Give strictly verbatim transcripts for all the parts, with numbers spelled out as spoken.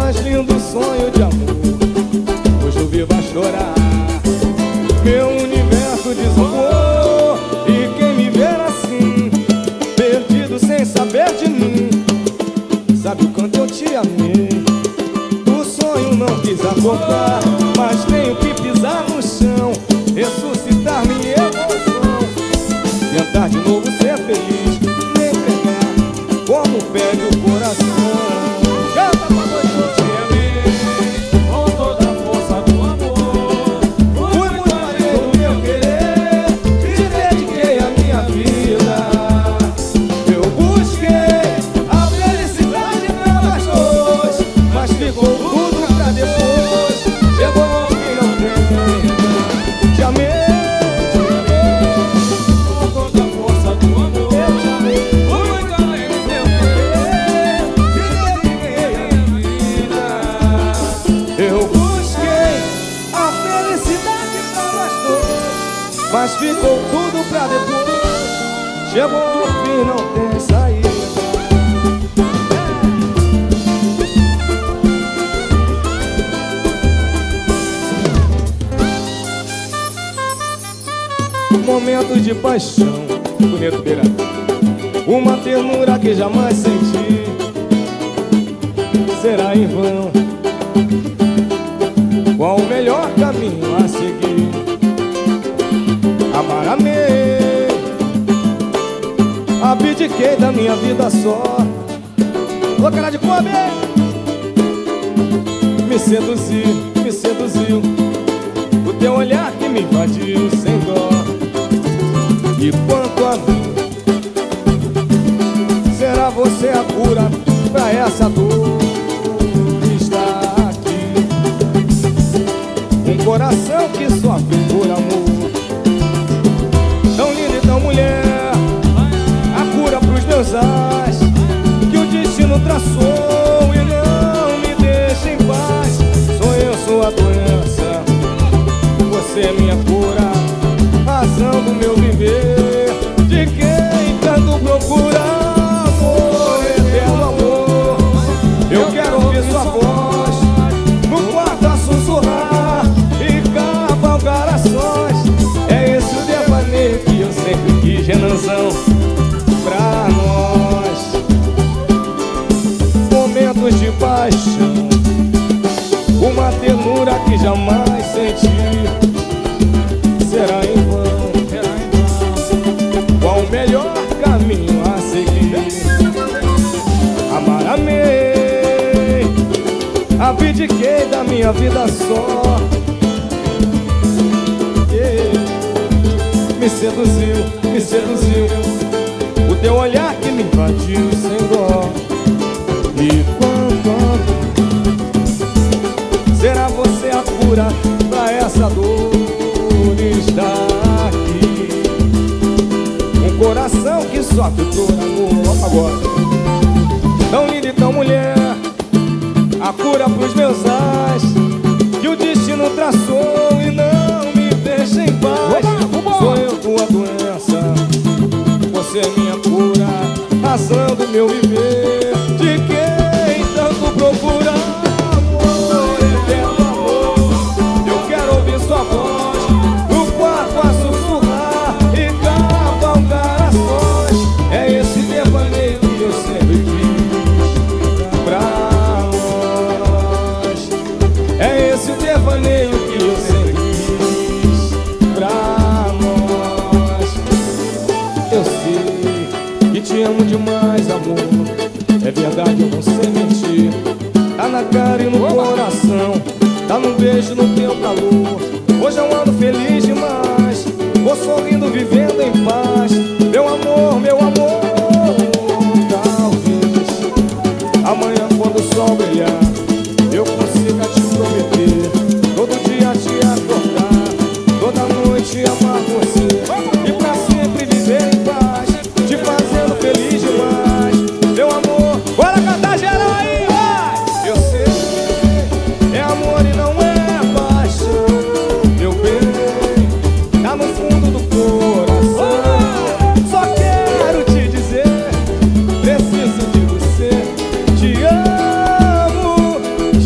mais lindo sonho de amor, hoje eu vivo a chorar. Meu universo desabou, e quem me ver assim, perdido sem saber de mim, sabe o quanto eu te amei. O sonho não quis acordar, mas tenho que pisar no chão, ressuscitar minha emoção, tentar de novo ser feliz, me entregar como pede o coração. Canta, papai, te amei com toda a força do amor. Fui muito além do meu querer, te dediquei a minha vida. Eu busquei a felicidade pra nós dois, mas ficou tudo pra depois. Chegou ao fim, não tem. Te amei, te amei com toda a força do amor. Eu te amei, fui muito além do meu querer, te dediquei a minha vida. Eu busquei a felicidade pra nós dois, mas ficou tudo pra depois. Chegou ao fim, não tem saída. Momentos de paixão, bonito beira, uma ternura que jamais senti, será em vão. Qual o melhor caminho a seguir? Amar, amei, abdiquei da minha vida só. Ô cara de fome, me seduziu, me seduziu o teu olhar que me invadiu sem dó. E quanto a mim, será você a cura pra essa dor que está aqui? Um coração que sofre por amor, tão linda e tão mulher, a cura pros meus ais, que o destino traçou e não me deixa em paz. Sou eu sua doença, você é minha cura, razão do meu viver, de quem tanto procura amor, eterno amor. Eu quero ouvir sua voz no quarto a sussurrar e cavalgar a sós. É esse o devaneio que eu sempre quis, Renanzão, pra nós. Momentos de paixão, uma ternura que jamais senti, será em vão. Qual o melhor caminho a seguir? Amar, amei, abdiquei da minha vida só. Yeah. Me seduziu, me seduziu o teu olhar que me invadiu sem dó. E quanto será você a cura pra essa dor está aqui? Um coração que sofre por amor. Agora, tão linda e tão mulher, a cura pros meus ais, que o destino traçou e não me deixa em paz. Sou eu tua doença, você é minha cura, razão do meu viver, de quem tanto procura amor, eterno amor. Eu quero ouvir sua voz no quarto a sussurrar e cavalgar a sós. É esse devaneio que eu sempre quis pra nós. É esse o devaneio que eu sempre quis pra nós. Eu sei que te amo demais, amor, é verdade, eu não sei mentir. Tá na cara e no coração, tá no beijo, no teu calor. Hoje é um ano feliz demais, vou sorrindo, vivendo em paz. Meu amor, meu amor, talvez amanhã quando o sol brilhar, eu consiga te prometer, todo dia te acordar, toda noite amar você, e pra sempre viver em paz, te fazendo feliz demais. Meu amor, bora cantar geral aí, vai! Eu sei, é amor e não é paixão, meu bem, tá no fundo do coração. Só quero te dizer, preciso de você, te amo,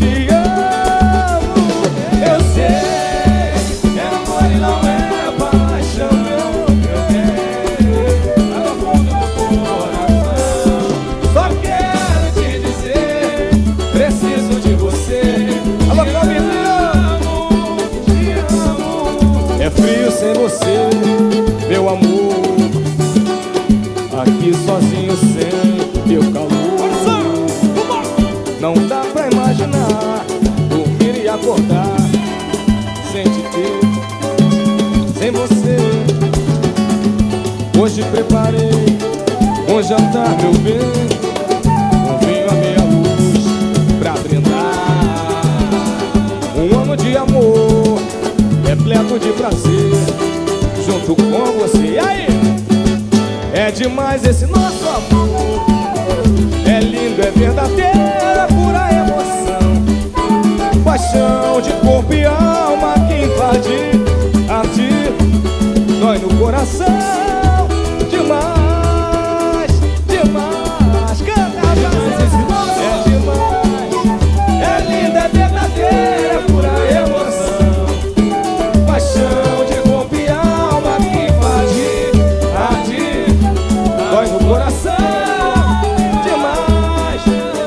você, meu amor. Aqui sozinho sem teu calor. Não dá pra imaginar dormir e acordar sem te ter, sem você. Hoje preparei um jantar, meu bem, um vinho à meia luz pra brindar. Um ano de amor repleto de prazer junto com você. E aí? É demais esse nosso amor, é lindo, é verdadeira, pura emoção, paixão de corpo e alma que invade, arde, dói no coração. Demais, demais, canta mais. É demais, é linda, é verdadeira, é pura emoção, paixão de corpo e alma que invade, arde, dói no coração. Demais.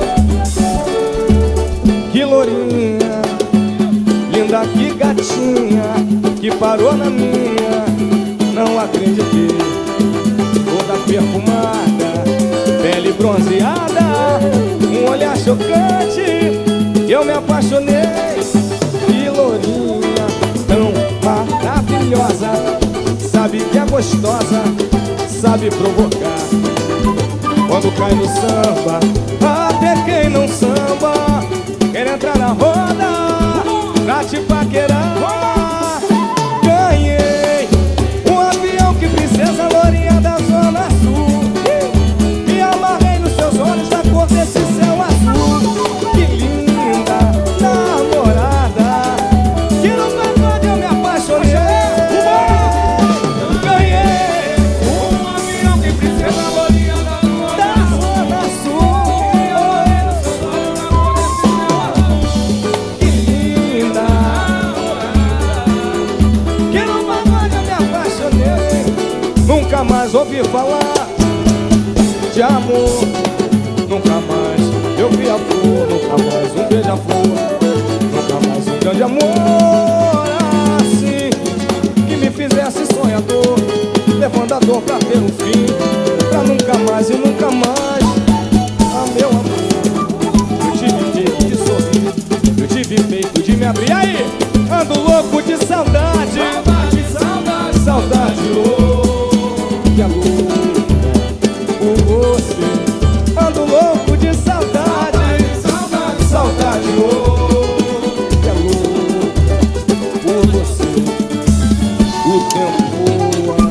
Que lourinha, linda, que gatinha, que parou na minha, não acreditei. Toda perfumada, pele bronzeada, um olhar chocante, eu me apaixonei. Que lourinha, tão maravilhosa, sabe que é gostosa, sabe provocar. Quando cai no samba, até quem não samba quer entrar na roda pra te paquerar. Ganhei um avião que princesa lourinha da Zona Sul, e amarrei nos seus olhos da cor desse céu azul. Que linda namorada, que no pagode eu me apaixonei. Ganhei um avião que princesa lourinha da Zona Sul, e amarrei nos seus olhos da cor desse céu azul. Que linda namorada, que no pagode eu me apaixonei. Nunca mais ouvi falar de amor, nunca mais eu vi a flor, nunca mais um beija-flor, nunca mais um grande amor assim, que me fizesse sonhador, levando a dor pra ter um fim, pra nunca mais e nunca mais. Ah, meu amor, eu tive jeito de sorrir, eu tive peito de me abrir. Aí, ando louco de saudade, saudade, saudade, saudade, louco de amor por você. Ando louco de saudade, saudade, saudade, louco de amor por você. O tempo voa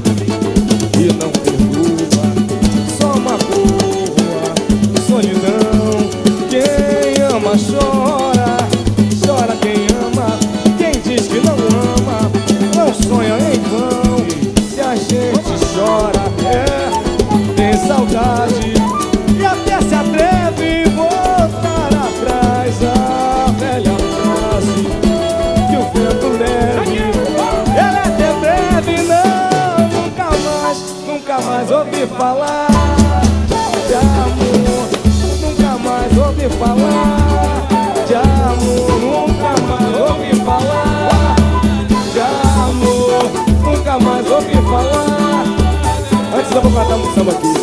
e não perdoa, só magoa, solidão. Quem ama chora, chora quem ama. Quem diz que não ama, não sonha em vão. Se a gente chora, é, tem saudade, e até se atreve voltar atrás. A velha frase que o vento leve, ela é até breve. Não, nunca mais, nunca mais ouvi falar de amor, nunca mais ouvi falar de amor, nunca mais ouvi falar de amor, nunca mais ouvi falar. Antes eu vou cantar um samba aqui.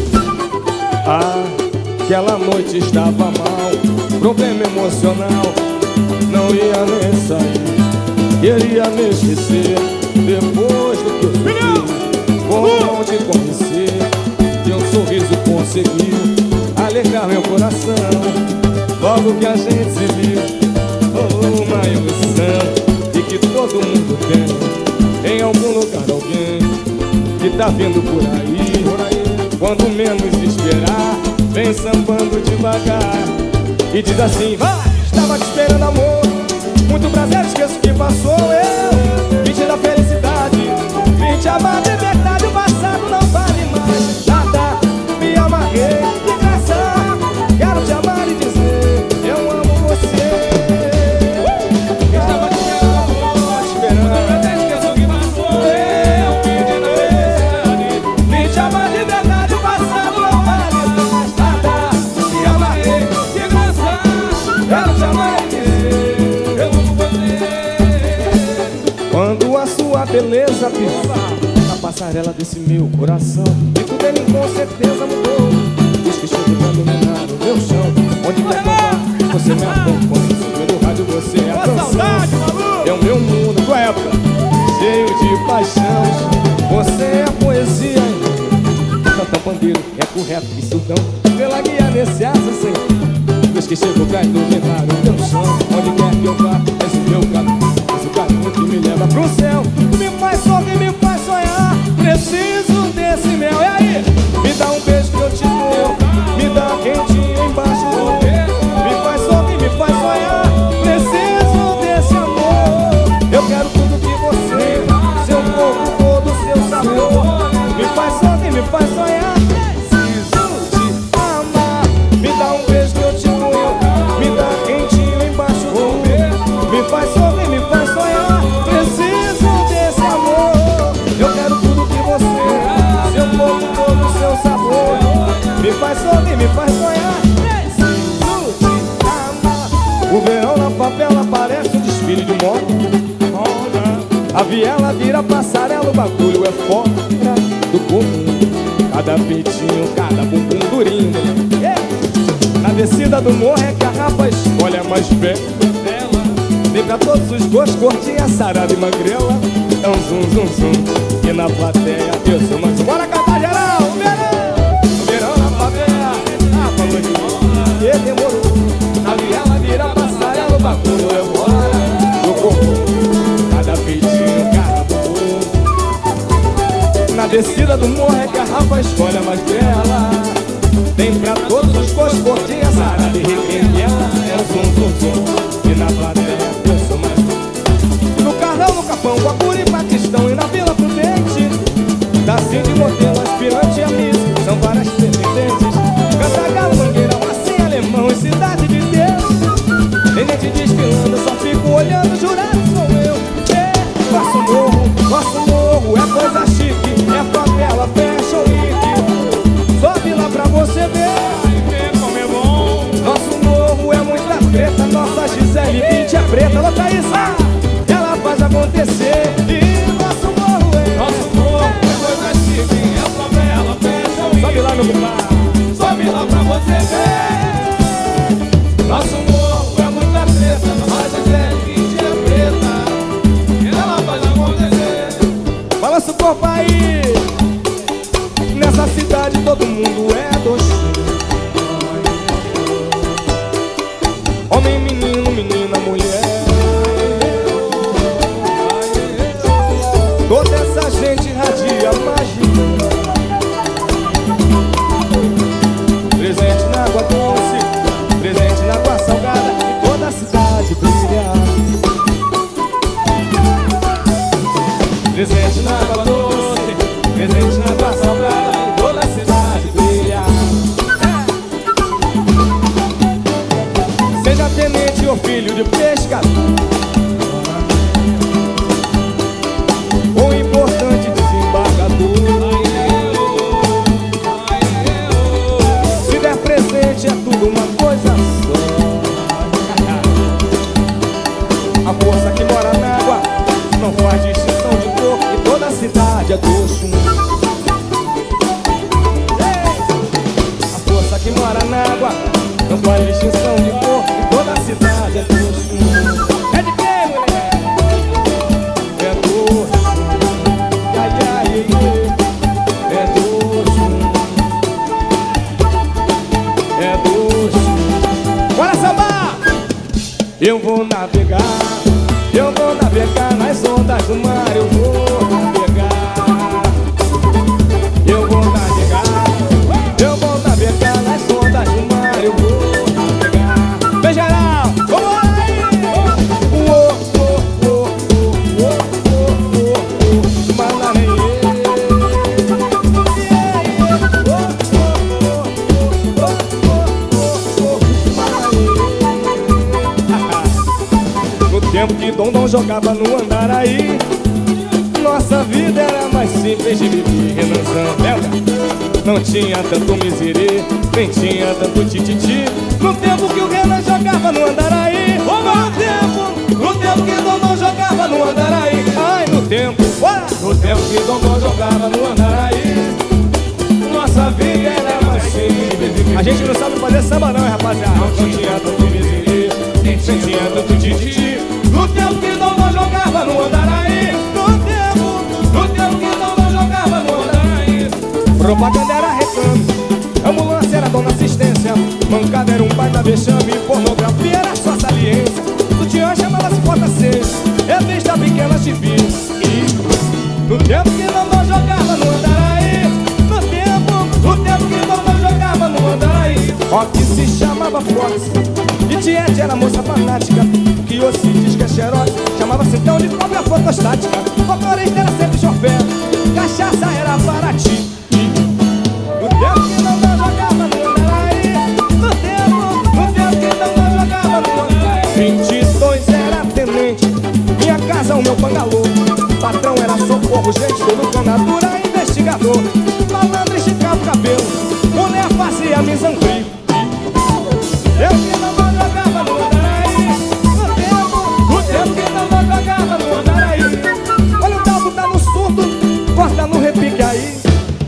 Ah, aquela noite estava mal, problema emocional, não ia nem sair, queria me esquecer. Depois do que eu sofri, como te conhecer, e um sorriso conseguiu alegrar meu coração. Logo que a gente se viu, rolou uma ilusão, e que todo mundo tem em algum lugar alguém que tá vindo por aí, por aí. Quando menos esperar, vem sambando devagar e diz assim: vai, estava te esperando, amor, muito prazer, esqueço que passou. Eu vim te dar felicidade, vim te amar de verdade. O passado não vale mais nada, me amarrei de graça, quero te amar e dizer eu amo você. Estava te esperando, te esperando, esqueço que passou. Eu vim te dar felicidade, vim te amar de verdade. O passado não vale mais nada, me amarrei de graça, quero te amar e dizer eu amo você. certeza pisou na passarela desse meu coração. E tudo ele com certeza mudou. Diz que chego pra dominar o meu chão. Onde quer que eu vá, você me acompanha. Subindo o rádio, você é a canção. É o meu mundo, tua época, cheio de paixão. Você é poesia, canta pandeiro, é correto e surdão. Pela guia nesse assassino, Deus que chegou pra iluminar o meu chão. Onde quer que eu vá, esse meu caminho, esse caminho que me leva pro céu. Me faz sorrir, me faz sonhar, preciso desse mel. E aí? Me dá um beijo que eu te dou, me dá quentinho embaixo do pé. Me faz sorrir, me faz sonhar, preciso desse amor. Eu quero tudo que você, seu corpo todo, seu sabor. Me faz sorrir, me faz sonhar, preciso te amar. Me dá um beijo que eu te dou, me dá quentinho embaixo do pé. Me faz sorrir, me faz sonhar, preciso desse amor. Eu quero tudo que você, seu corpo todo, seu sabor. Me faz sorrir, me faz sonhar, preciso te amar. O verão na favela parece um desfile de moto. A viela vira passarela, o bagulho é fora do comum. Cada peitinho, cada bumbum durinho, yeah. Na descida do morro é que a rapa escolhe a mais bela. Tem pra todos os gostos, curtinha, sarada e magrela. É um zum, zum, zum. E na plateia eu sou mais um. Bora cantar geral, o verão. O verão na favela, a falou de mola, e demorou. A viela vira passarela, o bagulho é fora do comum. Cada peitinho, cada bumbum. Na descida do morro é que a rapa escolhe a mais bela. Tem pra todos os gostos, curtinha, sarada e requenguela. É um zum, zum, zum. E na plateia eu sou mais um. No Carrão, no Capão, Guapuri, Batistão e na Vila Prudente. Da Cindy, modelo, aspirante e a Miss, são várias pretendentes. Cantagalo, Mangueira, Massinha, Alemão e Cidade de Deus. Tem gente desfilando, eu só fico olhando, jurado sou eu. É, nosso morro, nosso morro é coisa chique. É favela, fashion week. Sobe lá pra você ver como é bom. Nosso morro é muita treta. Nossa Gisele Bündchen é preta. Alô, Thaísa, ela faz acontecer. E nosso morro é, nosso morro é coisa chique. É favela, fashion week. Sobe lá no bar, sobe lá pra você ver. Nosso morro é muita treta. Nossa Gisele Bündchen é preta. Ela faz acontecer. Balança o corpo aí. Nessa cidade todo mundo é doce. Homem, menino, menina, mulher. Toda essa gente radia magia. Presente na água doce, presente na água salgada, e toda a cidade brilha. Presente na água doce, presente na água salgada, e toda a cidade brilha. Seja tenente ou filho de pescador, ou importante desembargador, se der presente é tudo uma coisa só. A força que mora na água não faz distinção de cor, e toda a cidade é doce. A força que mora na água não faz distinção de cor, e toda a cidade é doce. É de quem, mulher? É doce. Ai, ai, ai. É doce. É doce. Bora sambar! Eu vou navegar, eu vou navegar nas ondas do mar. Eu vou navegar, eu vou navegar, eu vou navegar nas ondas do mar. Eu vou navegar. Vem geral, vamos aí! Uô, uô, uô, uô, uô, uô, uô, Maranhê. No tempo que Dondon jogava no Andaraí, nossa vida era mais simples de viver. Renanzão, belga, não tinha tanto miserê, nem tinha tanto tititi. No tempo que o Renan jogava no Andaraí, no tempo, no tempo que Dondon jogava no Andaraí. Ai, no tempo, bora! No tempo gente não sabe fazer samba não, hein, rapaziada. Não tinha tanto mimimi, nem tinha tanto tititi. No tempo que não jogava no Andaraí. No tempo, no tempo que não jogava no Andaraí. Propaganda era reclame, ambulância era dona assistência, mancada era um baita vexame, pornografia era só saliência. Sutiã chamava-se porta seis, revista pequena te vi. E no tempo que não jogava no Andaraí. No tempo, no tempo que não jogava no Andaraí. Rock se chamava Fox e Tiete era moça fanática, que hoje se diz que é xerox, chamava-se então de cobra fotostática. Motorista era sempre chofer, cachaça era para ti. No tempo que não jogava no Andaraí. No tempo, no tempo que não jogava no Andaraí. Vinte e dois era tenente, minha casa o meu bangalô. Patrão era socorro, gente, todo canadura, investigador. Malandro esticava o cabelo, mulher fazia misandria. Eu que não jogava no Andaraí. No tempo, no tempo que não jogava no Andaraí. Olha o Daldo tá no surdo, corta no repique aí.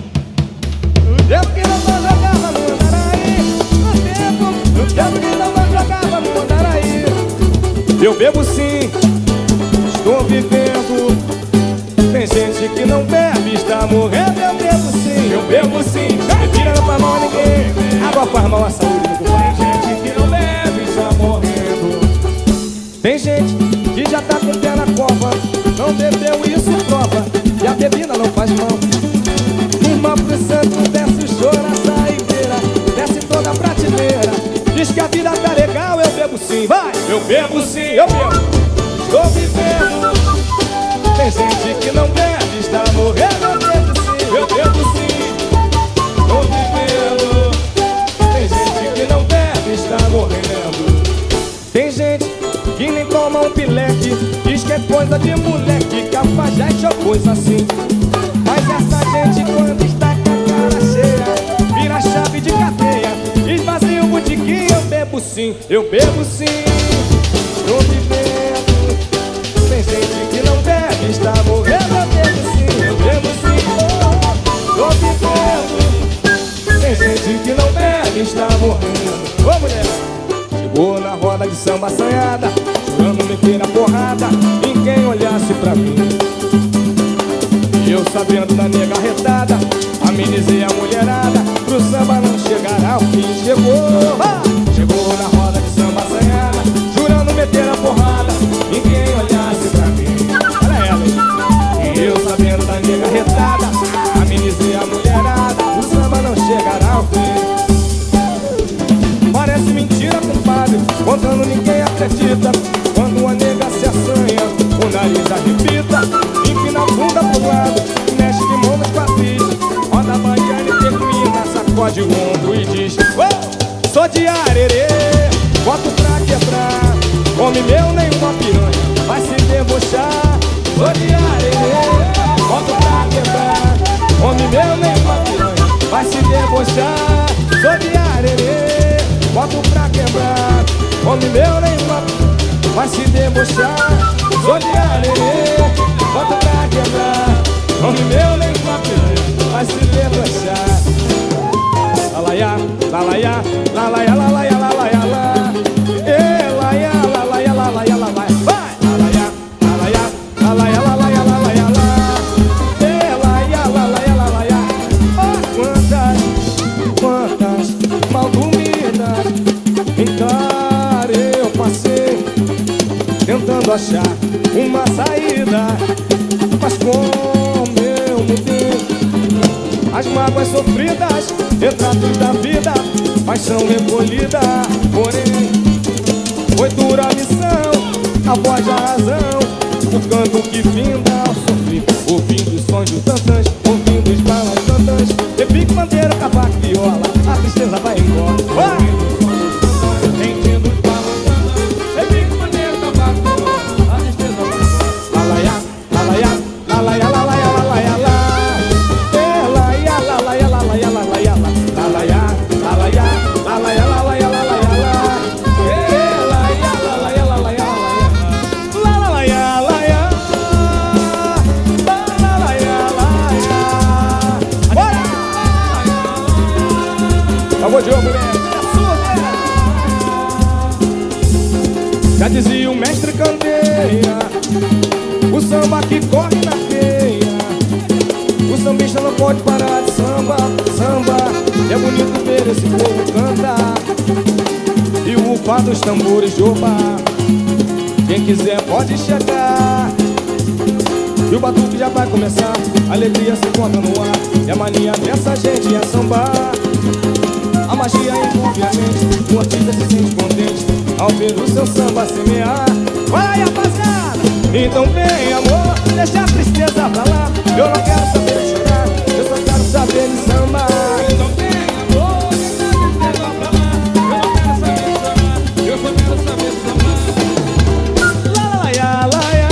No tempo que não jogava no Andaraí. No tempo, no tempo que não jogava no Andaraí. Eu bebo sim, estou vivendo. Tem gente que não bebe, está morrendo. Eu bebo sim, eu bebo sim. Mentira não faz mal a ninguém, água faz mal à saúde. Tem gente que não bebe, está morrendo. Tem gente que já tá com o pé na cova, não bebeu, isso prova, e a bebida não faz mal. Uma pro santo, desce o choro, a saideira, desce toda a prateleira. Diz que a vida tá legal, eu bebo sim, vai! Eu bebo sim, eu bebo. Estou vivendo. Tem gente que não bebe, está morrendo. Eu bebo sim, eu bebo sim. Estou vivendo. Tem gente que não bebe, está morrendo. Tem gente que nem toma um pileque, diz que é coisa de moleque, cafajeste ou coisa assim. Mas essa gente quando está com a cara cheia, vira chave de cadeia, esvazia o botiquim. Eu bebo sim, eu bebo sim. Estou vivendo. Tem gente que não bebe, está morrendo. Eu bebo sim, eu bebo sim. Estou vivendo. Tem gente que não bebe, está morrendo. Ô mulher! Chegou na roda de samba assanhada, chorando meter a porrada em quem olhasse pra mim. E eu sabendo da nega retada, amenizei a mulherada, pro samba não chegar ao fim. Chegou, ah! Chegou na roda de samba assanhada, jurando meter a porrada em quem olhasse pra mim. Olha ela. E eu sabendo da nega retada, amenizei a mulherada, pro samba não chegar ao fim. Parece mentira, compadre, contando ninguém acredita. Quando a nega se assanha, o nariz arrebita, empina a bunda pro lado, mexe de mão nos quadris, roda a baiana e termina, sacode o ombro e diz: oh, sou de arerê, boto pra quebrar. Homem meu nenhuma piranha vai se debochar. Sou de arerê, boto pra quebrar. Homem meu nenhuma piranha vai se debochar. Sou de arerê, boto pra quebrar. Homem meu nenhuma vai se debochar. Sou de arerê, boto pra quebrar. Homem meu nenhuma piranha vai se debochar. Lalaiá, lalaiá, lalaiá, lalaiá, lalaiá, lá. E laiá, lalaiá, lalaiá, lalaiá. Vai! Lalaiá, lalaiá, lalaiá, lalaiá, lalaiá, lá. E laiá, lalaiá, lalaiá. Oh, quantas, quantas mal dormidas em claro eu passei, tentando achar uma saída, mas como eu mudei, as mágoas sofridas, retratos da vida, paixão recolhida. Porém, foi dura a missão, a voz da razão, o canto que finda ao sofrer, ouvindo os sons do tantãs, ouvindo os balas tantãs, repique, bandeira, cavaco, viola, a tristeza vai embora. Vai! Já dizia o mestre Candeia, o samba que corre na teia. O sambista não pode parar de samba, samba. É bonito ver esse povo cantar e o rufar dos tambores de oba. Quem quiser pode chegar, e o batuque já vai começar. A alegria se encontra no ar, e a mania dessa gente é sambar. A magia envolve a mente, o artista se sente contente ao ver o seu samba semear. Vai aí, rapaziada! Então vem, amor, deixa a tristeza pra lá. Eu não quero saber de chorar, eu só quero saber de samba. Então vem, amor, deixa a tristeza pra lá. Eu não quero saber de chorar, eu só quero saber de samba. Lá, lá, lá, lá, lá.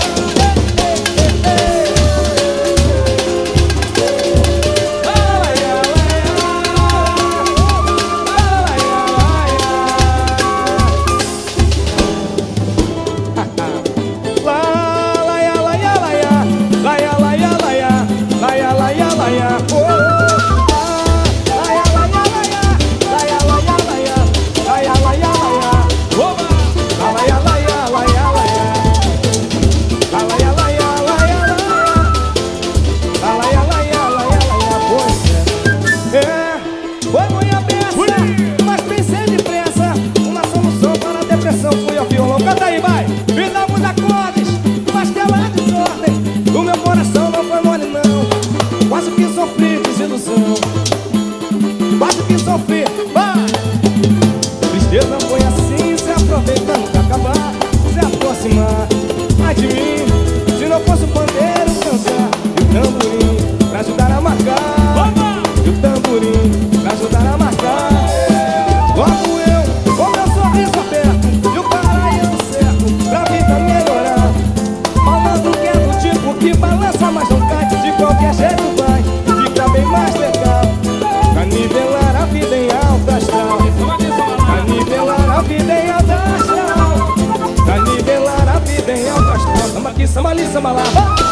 Fui ao violão, canta aí, vai! Me dá muitas acordes, mas tela de sorte. O meu coração não foi mole, não. Quase que sofri desilusão, quase que sofri, vai! Tristeza foi assim, se aproveitando pra acabar, se aproximar. Ai de mim, se não fosse o pandeiro dançar, e o tamborim pra ajudar a marcar, e o tamborim pra ajudar a marcar. Logo eu, com meu sorriso aberto, e o paraíso certo pra vida melhorar. Falando que é do tipo que balança, mas não cai. De qualquer jeito vai, fica bem mais legal. Pra nivelar a vida em alta astral, pra nivelar a vida em alta astral, pra nivelar a vida em alta astral. Samba aqui, samba ali, samba lá.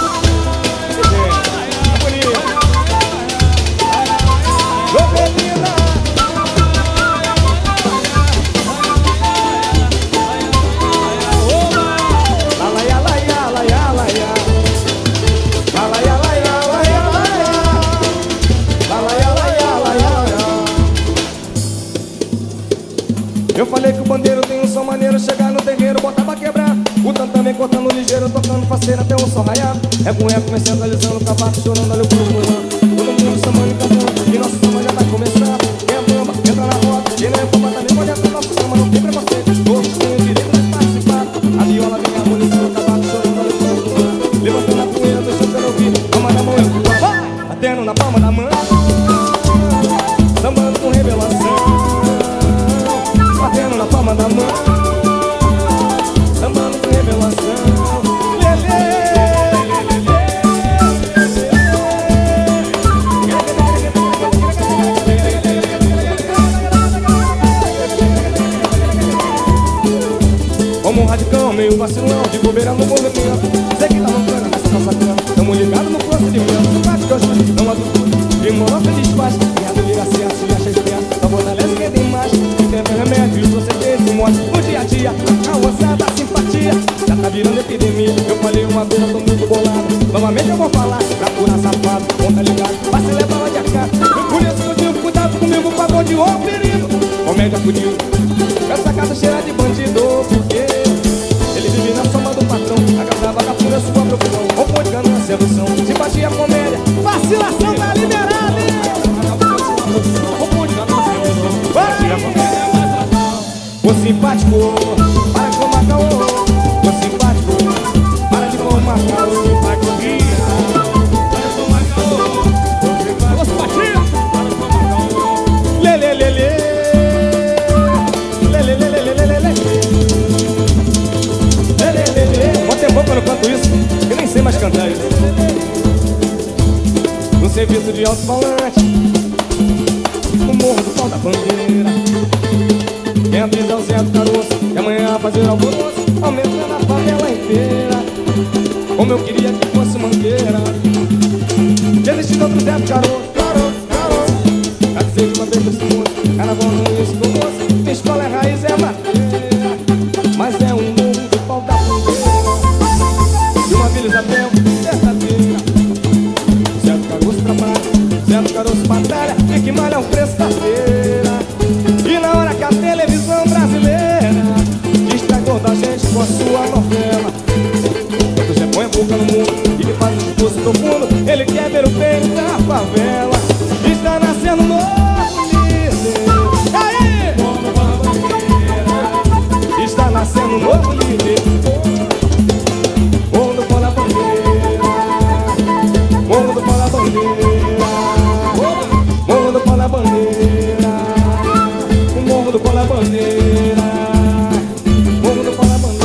Ô menina, eu falei que o bandeiro tem um som maneiro, chegar no terreiro, botar pra quebrar. O tantã vem cortando ligeiro, tocando faceira até um som raiar. É com eco, vem centralizando, cavaco chorando, olha o pulo pulando. Todo mundo sambando e cantando, e nosso samba já vai começar. Quem é bamba, entra na roda, quem não é bamba também pode entrar no nosso samba, não tem preconceito. Todos têm o direito de participar. A viola vem harmonizando, o cavaco chorando, olha o pulo pulando. Levantando a poeira, deixa eu quero ouvir, palma na mão e o vai! Batendo na palma da mão, sambando com revelação. Batendo na palma da mão, sambando com revelação. Lelê, como um radicão, meio vacilão, de bobeira no movimento. Sei que tá roncando nessa nossa cama, tamo ligado no procedimento. Prática hoje, não há dúvida, de moral feliz faz. E a doleira certo, se acha esperto, só fortalece quem tem mais. Tem remédio, você tem esse mote no dia a dia. A ossada, a simpatia, já tá virando epidemia. Eu falei uma vez, eu tô muito bolado. Novamente eu vou falar, pra curar safado, conta ligado, vai se levar lá de cá. Por isso eu digo, cuidado comigo, pagou de ô perigo. Comédia fudido, essa casa cheira de bandido. Porque ele vive na soma do patrão, agradava da pura sua profissão. Roubou de ganância, ilusão, simpatia, comédia, vacilação tá liberada, hein? Roubou de ganância, ilusão, simpatia, comédia. Ô simpático, para de tomar caô. Ô simpático, para de tomar caô. Simpatia, para de tomar caô. Ô simpatia, para de tomar caô. Lelê, lelê, lelê, lelê, lelê, lelê, lelê, lelê. Quanto tempo que eu não canto isso? Eu nem sei mais cantar isso. No serviço de alto-falante, no morro do pau da bandeira. Quem avisa é o Zé do Caroço, que amanhã fazer alvoroço, aumenta na favela inteira. Como eu queria que fosse Mangueira. Já existe outro Zé do Caroço, Caroço, Caroço. Já dizer de uma vez desse moço, carnaval não é esse do moço. Minha escola é raiz, é matéria, mas é um novo nascendo um novo líder. Morro do Pó da Bandeira, Morro do Pó da Bandeira, Morro do Pó da Bandeira, o Morro do Pó da Bandeira, Morro do Pó da Bandeira.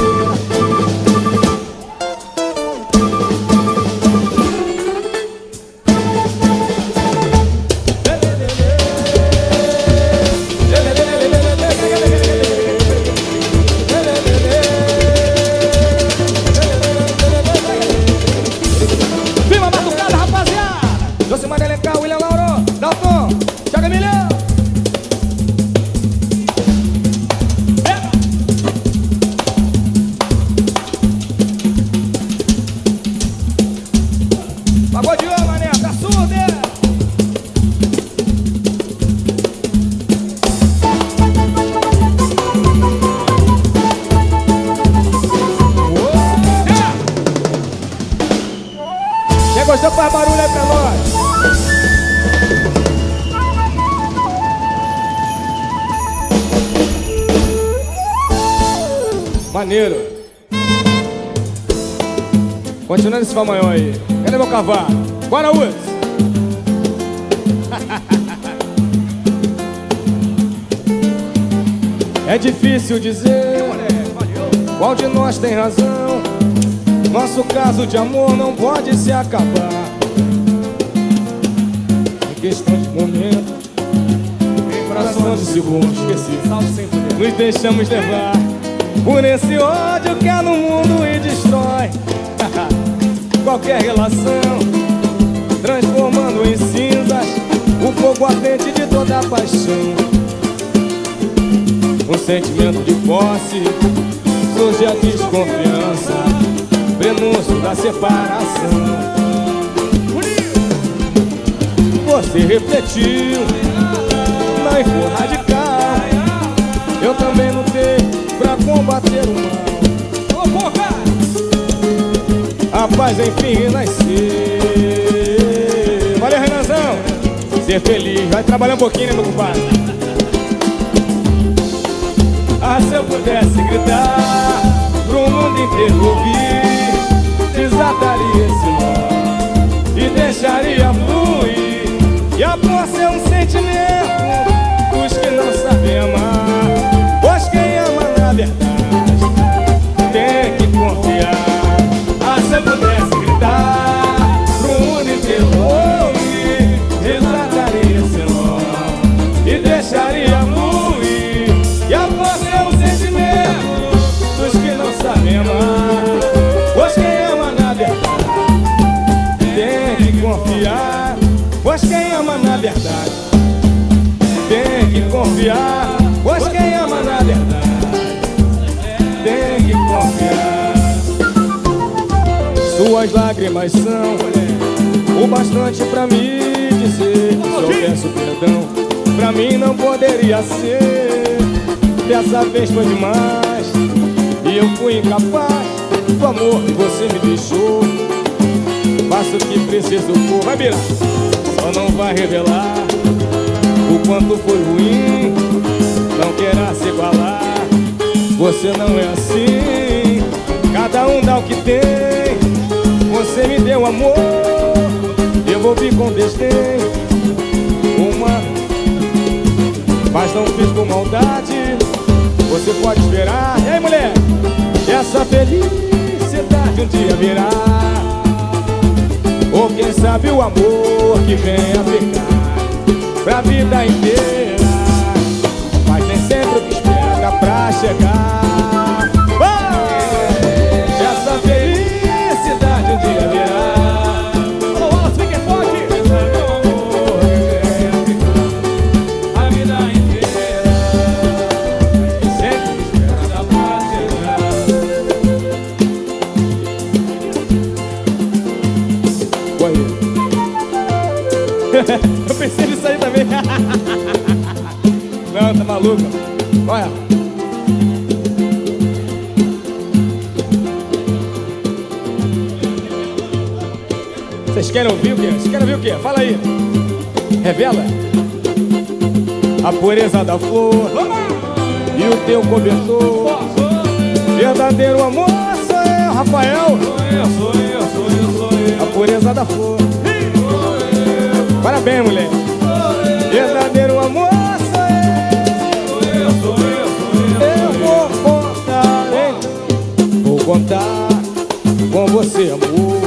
Gostou? Faz barulho aí pra nós. Maneiro. Continuando esse Fá maior aí. Cadê meu cavalo? Bora, Uzi. É difícil dizer qual de nós tem razão. Nosso caso de amor não pode se acabar. Em questão de momento, em fração de segundo, esqueci, nos deixamos levar por esse ódio que há no mundo e destrói qualquer relação, transformando em cinzas o fogo ardente de toda a paixão. Um sentimento de posse, surge a desconfiança, prenúncio da separação. Você refletiu, não for radical. Eu também lutei pra combater o mal. A paz enfim renascer. Valeu, Renanzão. Ser feliz, vai trabalhar um pouquinho, né, meu compadre? Ah, se eu pudesse gritar pro mundo inteiro ouvir, desataria esse nó e deixaria fluir. E amor é um sentimento dos que não sabem amar, pois quem ama na verdade tem que confiar. Ah, se eu pudesse gritar pro mundo inteiro ouvir, desataria esse nó e deixaria fluir. E amor é um sentimento dos que não sabem amar, pois quem ama na verdade tem que confiar. Pois quem ama na verdade tem que confiar. Pois quem ama na verdade tem que confiar. Suas lágrimas são o bastante pra me dizer se eu peço perdão. Pra mim não poderia ser. Dessa vez foi demais e eu fui incapaz do amor que você me deixou. Faço o que preciso for. Vai virar. Só não vai revelar o quanto foi ruim. Não queira se igualar. Você não é assim. Cada um dá o que tem. Você me deu amor, eu vou vir com desdém. Uma, mas não fiz com maldade. Você pode esperar. E aí, mulher? Essa felicidade um dia virá. Ou quem sabe o amor que vem a ficar pra vida inteira. Mas nem sempre o que espera pra chegar. Oh! Essa felicidade um dia virá. Alô, Wallace, fiquem forte. A vida inteira. E sempre espera pra chegar. Oi. Eu pensei nisso aí também. Não, tá maluco. Olha. Vocês querem ouvir o quê? Vocês querem ouvir o quê? Fala aí. Revela. A pureza da flor e o teu cobertor verdadeiro amor sou eu, Rafael. Sou eu, sou eu, sou eu, sou eu. A pureza da flor. Sou eu. Parabéns, moleque. Sou eu. Verdadeiro amor sou eu. Sou eu, sou eu, sou eu. Eu vou contar, hein? Vou contar com você, amor.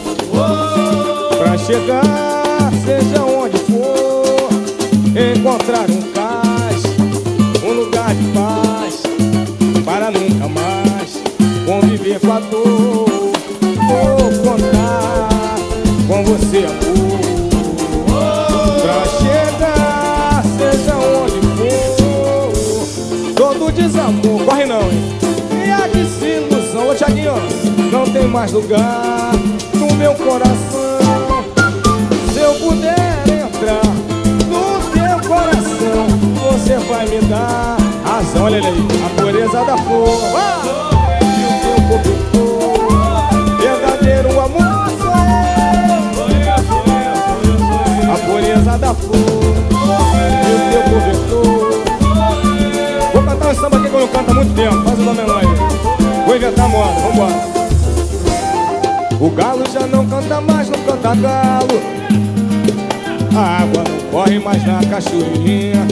Pra chegar, seja onde for, encontrar um cais, um lugar de paz, para nunca mais conviver com a dor. Vou contar com você, amor. Pra chegar, seja onde for, todo desamor, corre não, hein? E a desilusão, ô Thiaguinho, não tem mais lugar no meu coração. Se eu puder entrar no teu coração, você vai me dar razão. Olha ele aí, a pureza da flor. Ah! E o teu cobertor, verdadeiro amor sou eu. Sou eu, sou eu, sou eu, sou eu. A pureza da flor e o teu cobertor. Vou cantar um samba aqui que eu não canto há muito tempo. Faz o nome aí. Vou inventar moda, vambora. O galo já não canta mais, não canta galo. A água não corre mais na cachoeirinha.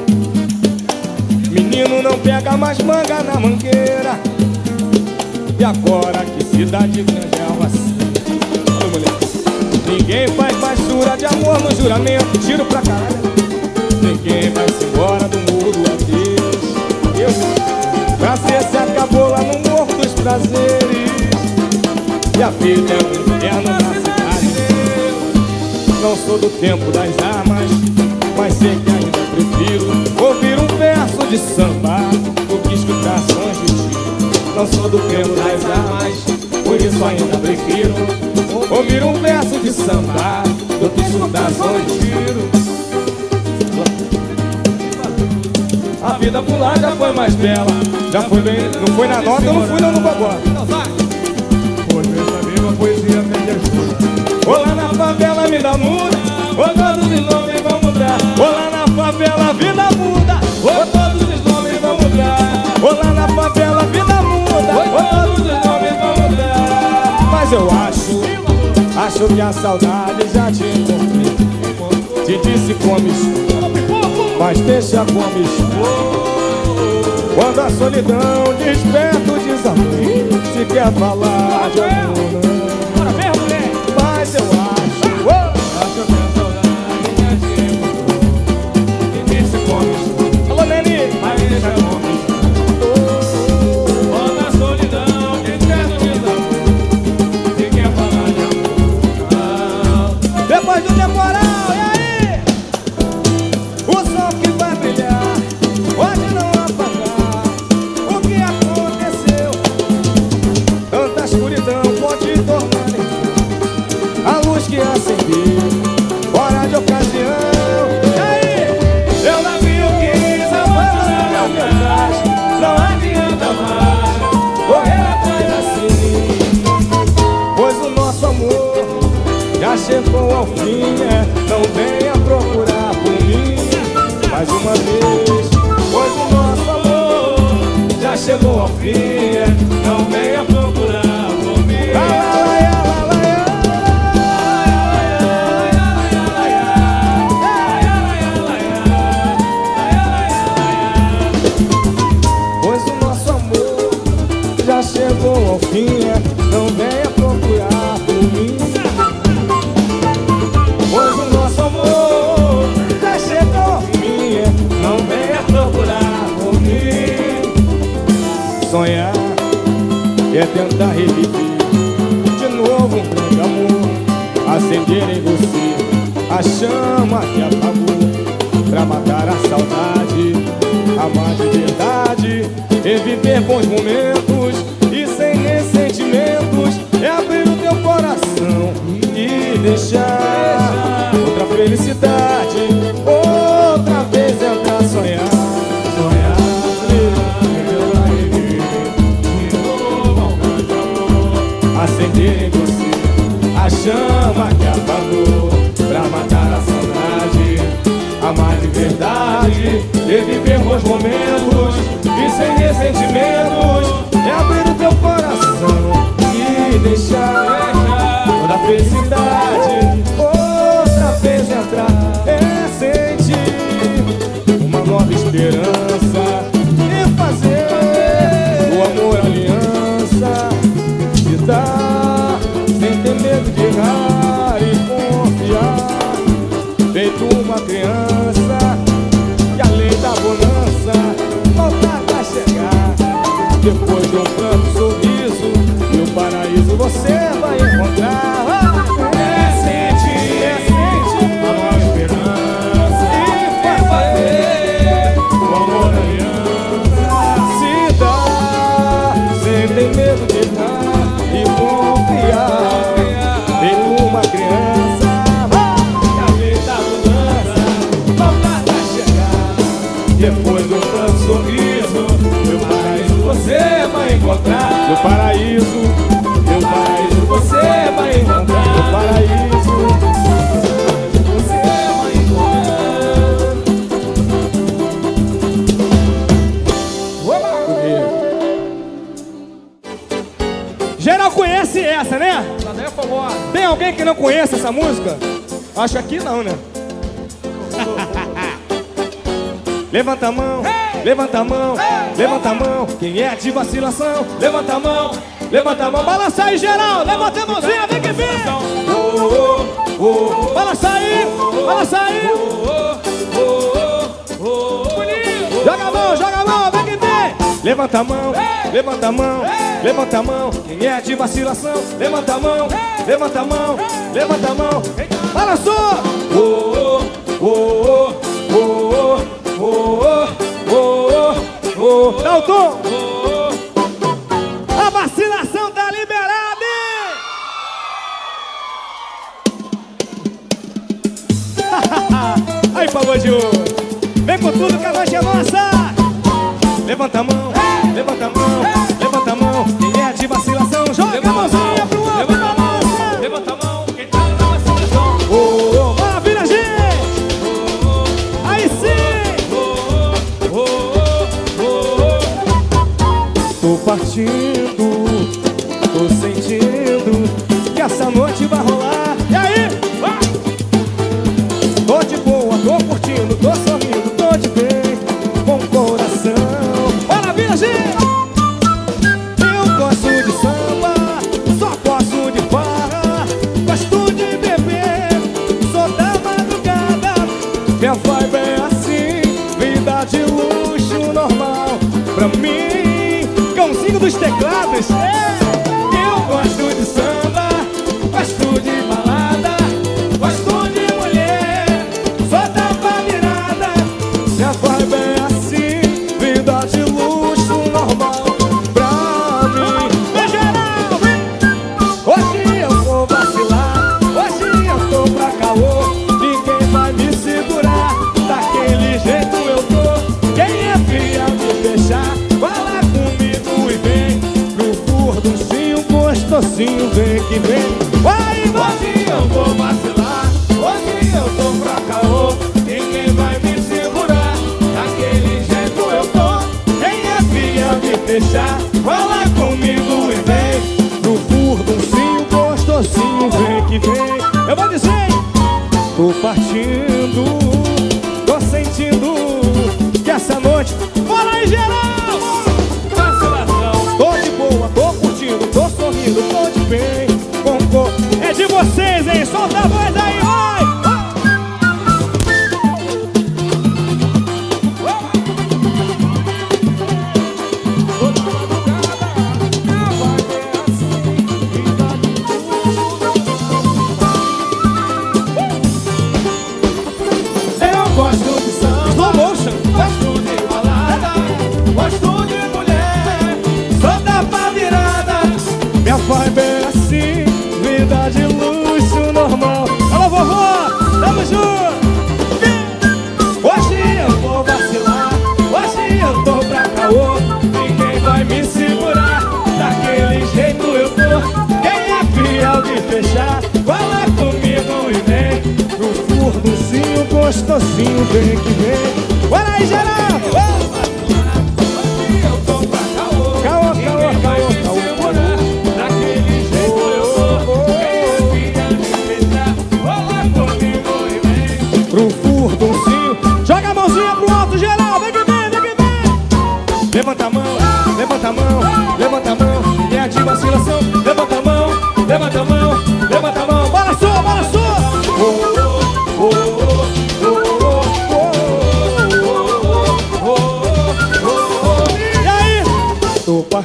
Menino não pega mais manga na mangueira. E agora que cidade grande é uma vacina. Oi, mulher. Ninguém faz mais jura de amor no juramento. Tiro pra caralho. Ninguém vai se embora do morro do adeus. Eu, pra ser se acabou lá no morro dos prazeres. E a vida é um inferno na cidade. Não sou do tempo das armas, mas sei que ainda prefiro ouvir um verso de samba do que escutar sons de tiro. Não sou do tempo das armas, por isso ainda prefiro ouvir um verso de samba do que escutar sons de tiro. A vida por lá já foi mais bela. Já foi bem, não foi na nota, eu não fui não no bobó. Poesia pede ajuda. Olá na favela, vida muda. Ô todos os nomes vão mudar. Olá na favela, vida muda. Ô todos os nomes vão mudar. Olá na favela, vida muda. Ô todos os nomes vão mudar. Mas eu acho, acho que a saudade já te encontrei. Te disse como estou, mas deixa como estou. Quando a solidão desperta o desamor, se quer falar de amor, Bora mesmo, mulher. mas eu acho, oh, Acho que a saudade já te encontrou. E disse como estou, alô Neni, mas deixa como estou. Quando a solidão desperta o desamor, se quer falar de amor. depois do temporal, e aí? O sol que vai brilhar pode não apagar o que aconteceu. Tanta escuridão pode tornar a luz que acendeu, fora de ocasião. E aí? Eu não vi o que quis abandonar meu atrás. Não adianta mais correr atrás assim, pois o nosso amor já chegou ao fim, é. Não venha procurar por mim mais uma vez, pois o nosso amor já chegou ao fim, é. Não venha procurar por mim. Pois o nosso amor já chegou ao fim, é. Não venha procurar por mim. Pois o nosso amor já chegou ao fim, é. Não venha procurar por mim. Sonhar é tentar reviver de novo um grande amor, acender em você a chama que apagou, pra matar a saudade, amar de verdade, reviver bons momentos e sem ressentimentos. É abrir o teu coração e deixar outra felicidade, outra vez entrar, sonhar, sonhar, acender em você a chama que apagou, pra matar a saudade, amar de verdade, reviver bons momentos e sem ressentimentos. É abrir o deixar toda a felicidade outra vez entrar. É sentir uma nova esperança e fazer o amor aliança, se dar sem ter medo de errar e confiar, feito uma criança. E além da bonança, voltar a chegar. Depois de um pranto, sorriso e o paraíso você vai encontrar. É sentir, é sentir a nova esperança e fazer o amor aliança, se dar sem ter medo de errar e confiar, feito uma criança. E além da bonança, voltar a chegar. Depois do pranto, sorriso, meu paraíso você vai encontrar. Meu paraíso, meu paraíso você vai encontrar. Meu paraíso, você vai encontrar. Geral conhece essa, né? Tem alguém que não conhece essa música? Acho que não, né? Levanta a mão, levanta a mão, levanta a mão. Quem é de vacilação? Levanta a mão, levanta a mão. Balança aí, geral, levanta a mãozinha, vem que vem. Balança aí, balança aí. Joga a mão, joga a mão, vem que vem. Levanta a mão, levanta a mão, levanta a mão. Quem é de vacilação? Levanta a mão, levanta a mão, levanta a mão. Balançou. Oh, oh, oh, oh, oh. Oh, oh, oh, oh. Dá o tom. A vacinação tá liberada. Aí, favor de ouro. Vem com tudo que a noite é nossa. Levanta a mão, levanta a mão, levanta a mão. Quem é de vacilação, joga a mãozinha pro outro. Levanta a mão, levanta a mão. Quem tá na vacilação. Oh, oh. Maravilha, gente. Aí sim. Tô partindo, tô sentindo que essa noite vai rolar. E aí? Vai! Tô de boa, tô curtindo, tô sorrindo, tô de bem com o coração. Maravilha, gente! Eu gosto de samba, só gosto de farra, gosto de beber, sou da madrugada. Minha vibe é assim, vida de luxo normal pra mim. Cãozinho dos teclados. Eu gosto de samba, gosto de balada, gosto de mulher, só dá pra virada. Minha vibe é assim, vida de luxo normal pra mim. Vem, geral, vem! Hoje eu vou vacilar, hoje eu tô pra caô. Ninguém vai me segurar, daquele jeito eu tô. Quem é fria me deixar, fala comigo e vem pro furduncinho gostosinho, vem que vem. Vai, hoje eu vou vacilar, hoje eu tô pra caô. Ninguém vai me segurar, daquele jeito eu tô. Quem é fria me deixar, fala comigo e vem pro furduncinho gostosinho, vem que vem. Eu vou dizer, tô partindo, tô sentindo que essa noite. Bora aí, geral! Vacilação. Tô de boa, tô curtindo, tô sorrindo, tô de bem com cor. É de vocês, hein? Solta a voz aí, vai! Eu gosto de samba, slow motion. Gosto de balada, gosto de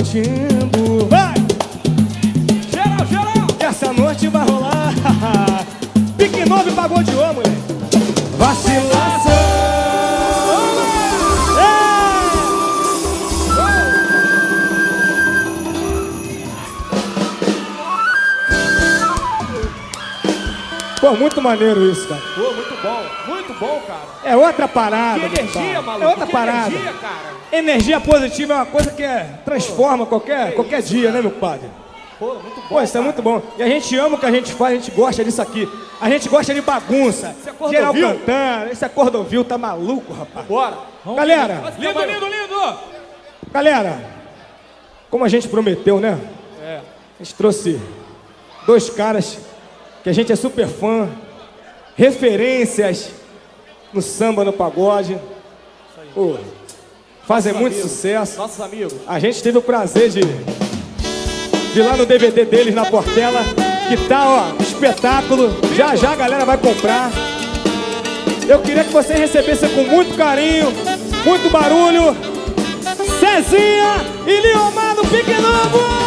curtindo. Vai! Geral, geral! E essa noite vai rolar Pique Novo e Pagode Ô, mulher. Vacilação. Pô, muito maneiro isso, cara. Pô, muito bom, muito bom, cara. É outra parada. Que energia, maluco. É outra que parada. Energia, cara. Energia positiva é uma coisa que é, transforma qualquer, qualquer dia, cara, né, meu padre? Pô, muito bom. Pô, isso cara. é muito bom. E a gente ama o que a gente faz, a gente gosta disso aqui. A gente gosta de bagunça. É geral cantando. Esse é Cordovil, tá maluco, rapaz. Bora. Vamos Galera. Ver. Lindo, lindo, lindo. Galera, como a gente prometeu, né? É. A gente trouxe dois caras que a gente é super fã. Referências no samba, no pagode. Pô, fazem muito amigos, sucesso. Nossos amigos. A gente teve o prazer de, de ir lá no D V D deles, na Portela, que tá, ó, espetáculo. Já já a galera vai comprar. Eu queria que vocês recebessem com muito carinho, muito barulho, Cezinha e Liomar do Pique Novo!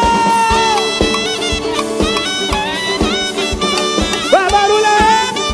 Vai, barulho aí!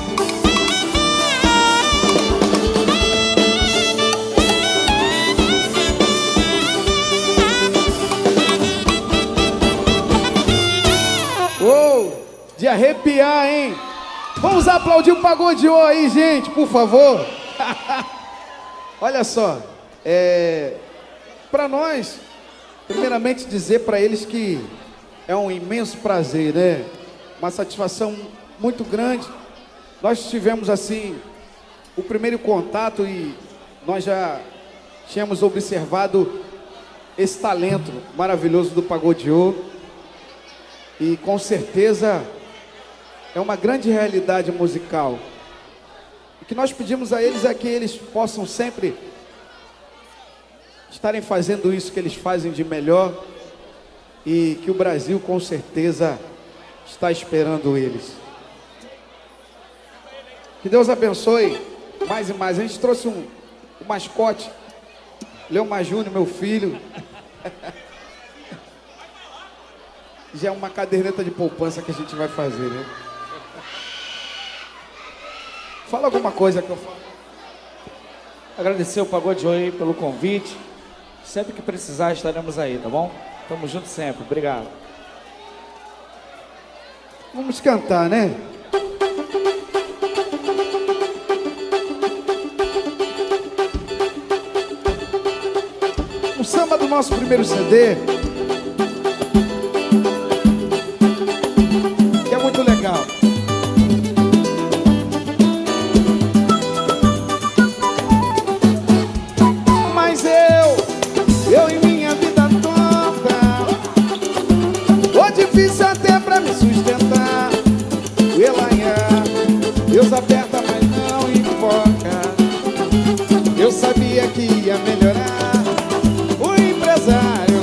Uou, de arrepiar, hein? Vamos aplaudir o Pagode Ô aí, gente, por favor. Olha só, é, para nós, primeiramente dizer para eles que é um imenso prazer, né? Uma satisfação muito grande. Nós tivemos, assim, o primeiro contato e nós já tínhamos observado esse talento maravilhoso do Pagode Ô. E com certeza é uma grande realidade musical. O que nós pedimos a eles é que eles possam sempre estarem fazendo isso que eles fazem de melhor e que o Brasil com certeza está esperando eles. Que Deus abençoe mais e mais. A gente trouxe um, um mascote, Leomar Júnior, meu filho. Já é uma caderneta de poupança que a gente vai fazer, né? Fala alguma coisa que eu falo. Agradecer o Pagode Ô aí pelo convite. Sempre que precisar estaremos aí, tá bom? Tamo junto sempre, obrigado. Vamos cantar, né? Um samba do nosso primeiro C D. Que é muito legal. Mas eu, eu em minha vida toda, foi difícil até pra me sustentar. Elanha, Deus aperta, mas não enfoca. Eu sabia que ia melhorar. O empresário,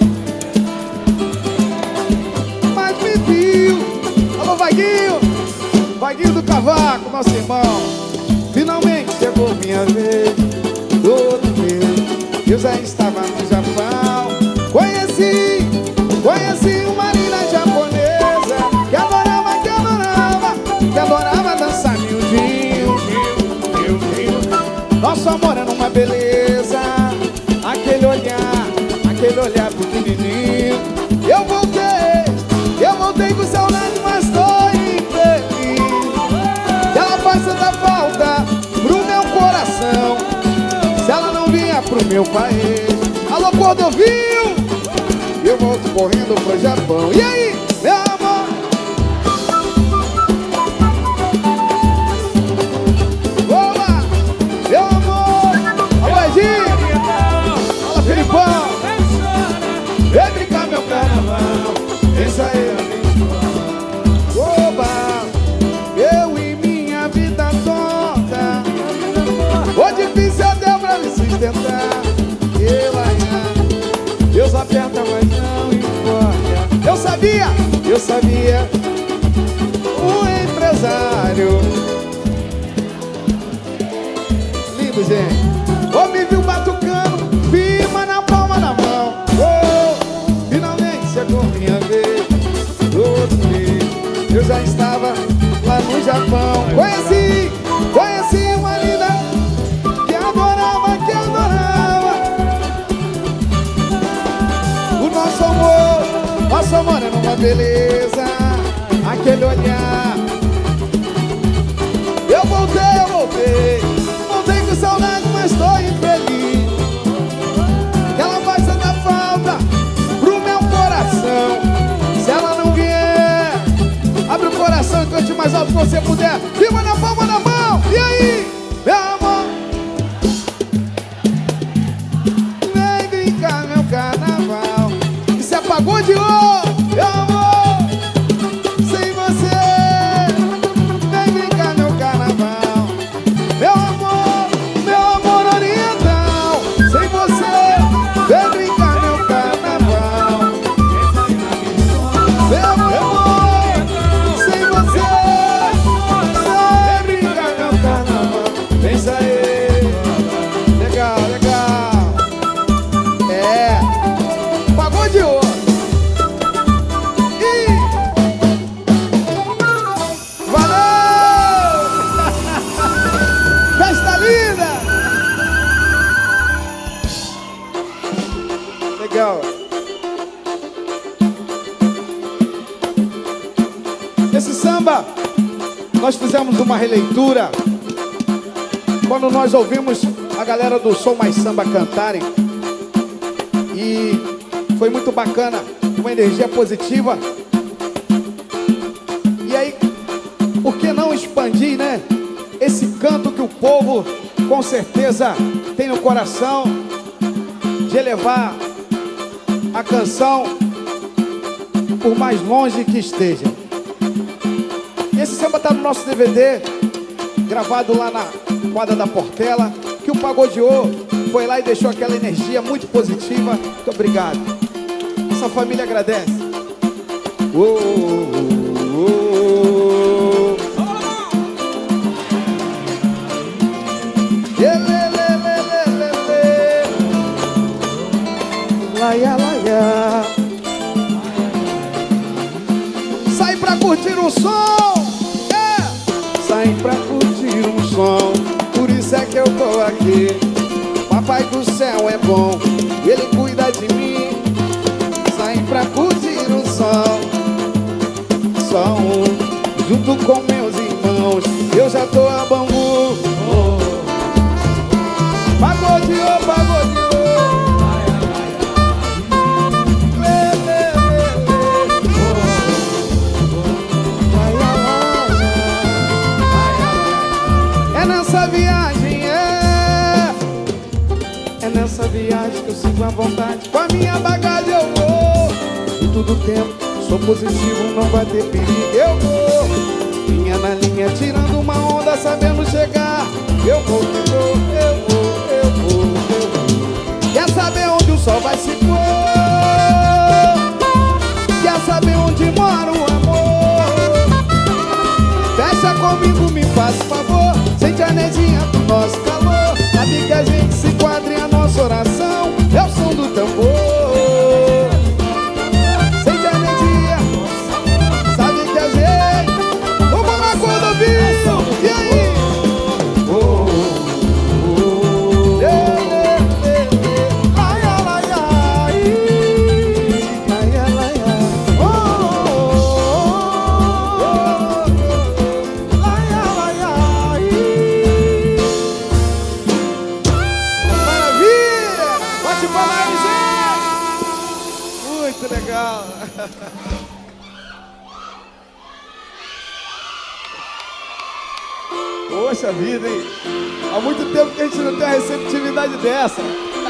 mas me viu. Alô, Vaguinho, Vaguinho do Cavaco, nosso irmão. Finalmente chegou minha vez. Todo mês eu já estava no Japão. Conheci, conheci uma menina japonesa que adorava, que adorava, que adorava dançar miudinho. Nosso amor era uma beleza. Aquele olhar, aquele olhar pequenininho. Eu voltei, eu voltei com saudade, mas tô infeliz. Ela faz tanta falta pro meu coração. Se ela não vinha pro meu país. Alô, Cordovil, eu volto correndo pro Japão. E aí, meu amor? Boa, meu amor. Alô, Edinho. Fala, Filipão. Vem brincar meu carnaval. Isso aí, oba, eu e minha vida toda. O difícil deu pra me sustentar. Deus aperta, mas não importa. Eu sabia, eu sabia. O empresário. Lindo, gente. Ô, me viu batucando, firma na palma da mão. Oh. eu já estava lá no Japão. Conheci, conheci uma linda que adorava, que adorava o nosso amor, nosso amor era uma beleza, aquele olhar. Eu voltei, eu voltei, voltei com saudade, mas tô infeliz. Que ela vai dar falta pro meu coração. Se ela não vier, abre o coração e cante o mais alto que você puder. Viva na palma da mão. E aí, meu amor, vem brincar meu carnaval. Isso é pagode, ô, meu amor. Sem você, vem brincar meu carnaval. Meu amor, meu amor oriental. Sem você, vem brincar meu carnaval. Meu amor, sem você, vem brincar meu carnaval. Pensa aí. Legal, legal. É, pagode ouro. E valeu! Festa linda! Legal. Esse samba, nós fizemos uma releitura quando nós ouvimos a galera do Som Mais Samba cantarem. E foi muito bacana, uma energia positiva. E aí, por que não expandir, né? Esse canto que o povo, com certeza, tem no coração, de elevar a canção por mais longe que esteja. Esse samba está no nosso D V D, gravado lá na quadra da Portela, que o Pagodeô foi lá e deixou aquela energia muito positiva. Muito obrigado. Essa família agradece. Uou, uou, uou. Laia, laia. Sai pra curtir um som, é. Sai pra curtir um som, por isso é que eu tô aqui. Papai do céu é bom, ele cuida de mim. Sai pra curtir um som, som, junto com meus irmãos, eu já tô a Bangu. Pagodeô, pagodeô. Nessa viagem, é É nessa viagem que eu sigo à vontade. Com a minha bagagem eu vou, e todo tempo sou positivo, não vai ter perigo. Eu vou, linha na linha, tirando uma onda, sabendo chegar. Eu vou, eu vou, eu vou, eu vou, eu vou. Quer saber onde o sol vai se pôr? Quer saber onde mora o amor? Fecha comigo, me faz favor. Sente a energia do nosso calor. Sabe que a gente se enquadra em a nossa oração. É o som do tambor. Sente a energia. Sabe que a gente... Vamos lá quando ouvir. E aí? Oh, oh, oh. Yeah, yeah, yeah, yeah. Laia, laia, ih. Laia, laia. Oh, oh, oh, oh. Laia, laia, ih. Maravilha! Pode falar aí, gente! Muito legal! Poxa vida, hein? Há muito tempo que a gente não tem uma receptividade dessa.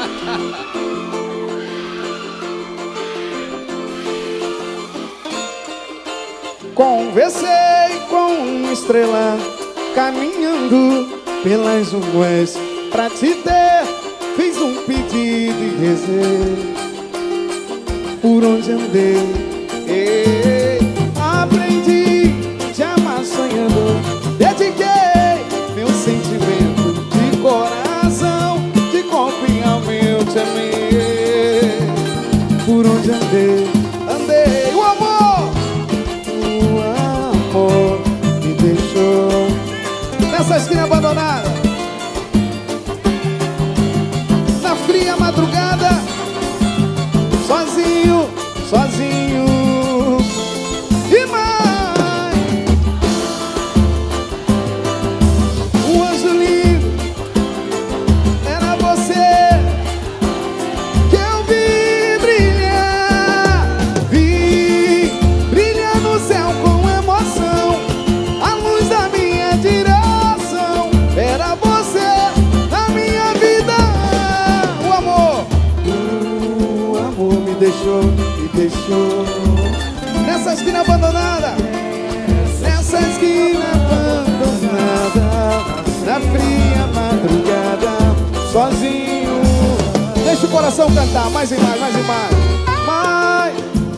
Conversei com uma estrela, caminhando pelas ruas pra te ter. Fiz um pedido e rezei por onde andei. Ei, aprendi te amar sonhando. Dediquei meu sentimento de coração, de corpo e alma eu te amei. Por onde andei, andei o amor, o amor. esquina abandonada, na fria madrugada, sozinho, sozinho. E mais, um anjo lindo, era você que eu vi brilhar. Vi brilhar no céu com emoção, a luz da minha direção. Era você na minha vida. O amor, o amor me deixou, me deixou nessa esquina abandonada, nessa esquina abandonada, na fria madrugada, sozinho. Deixa o coração cantar, mais e mais, mais e mais. Mais.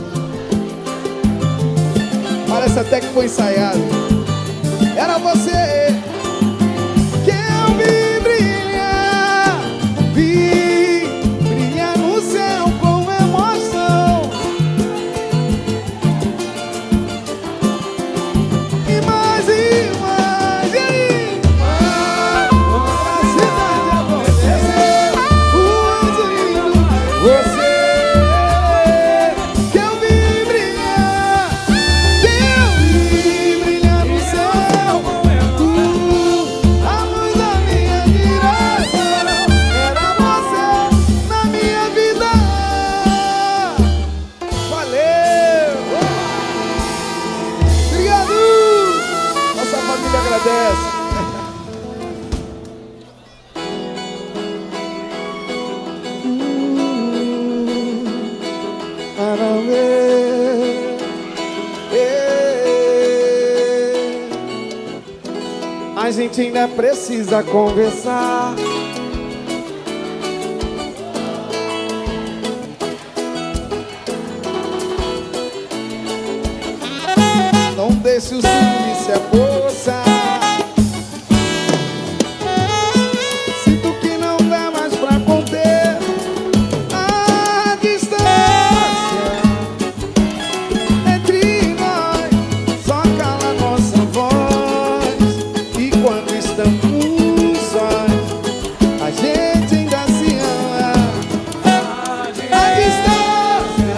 Parece até que foi ensaiado. Era você que eu vi brilhar, vi brilhar no céu com emoção. E mais e mais, e aí? Pra cidade acontecer, o anjo lindo, você que eu vi brilhar, que eu vi brilhar no céu, tu, a luz da minha direção. Era você na minha vida. Valeu! Obrigado! Nossa família agradece. A gente ainda precisa conversar. Não deixe o ciúme se apossar. Sinto que não dá mais pra conter a distância entre nós. Só cala nossa voz, e quando estamos sós, a gente ainda se ama. A distância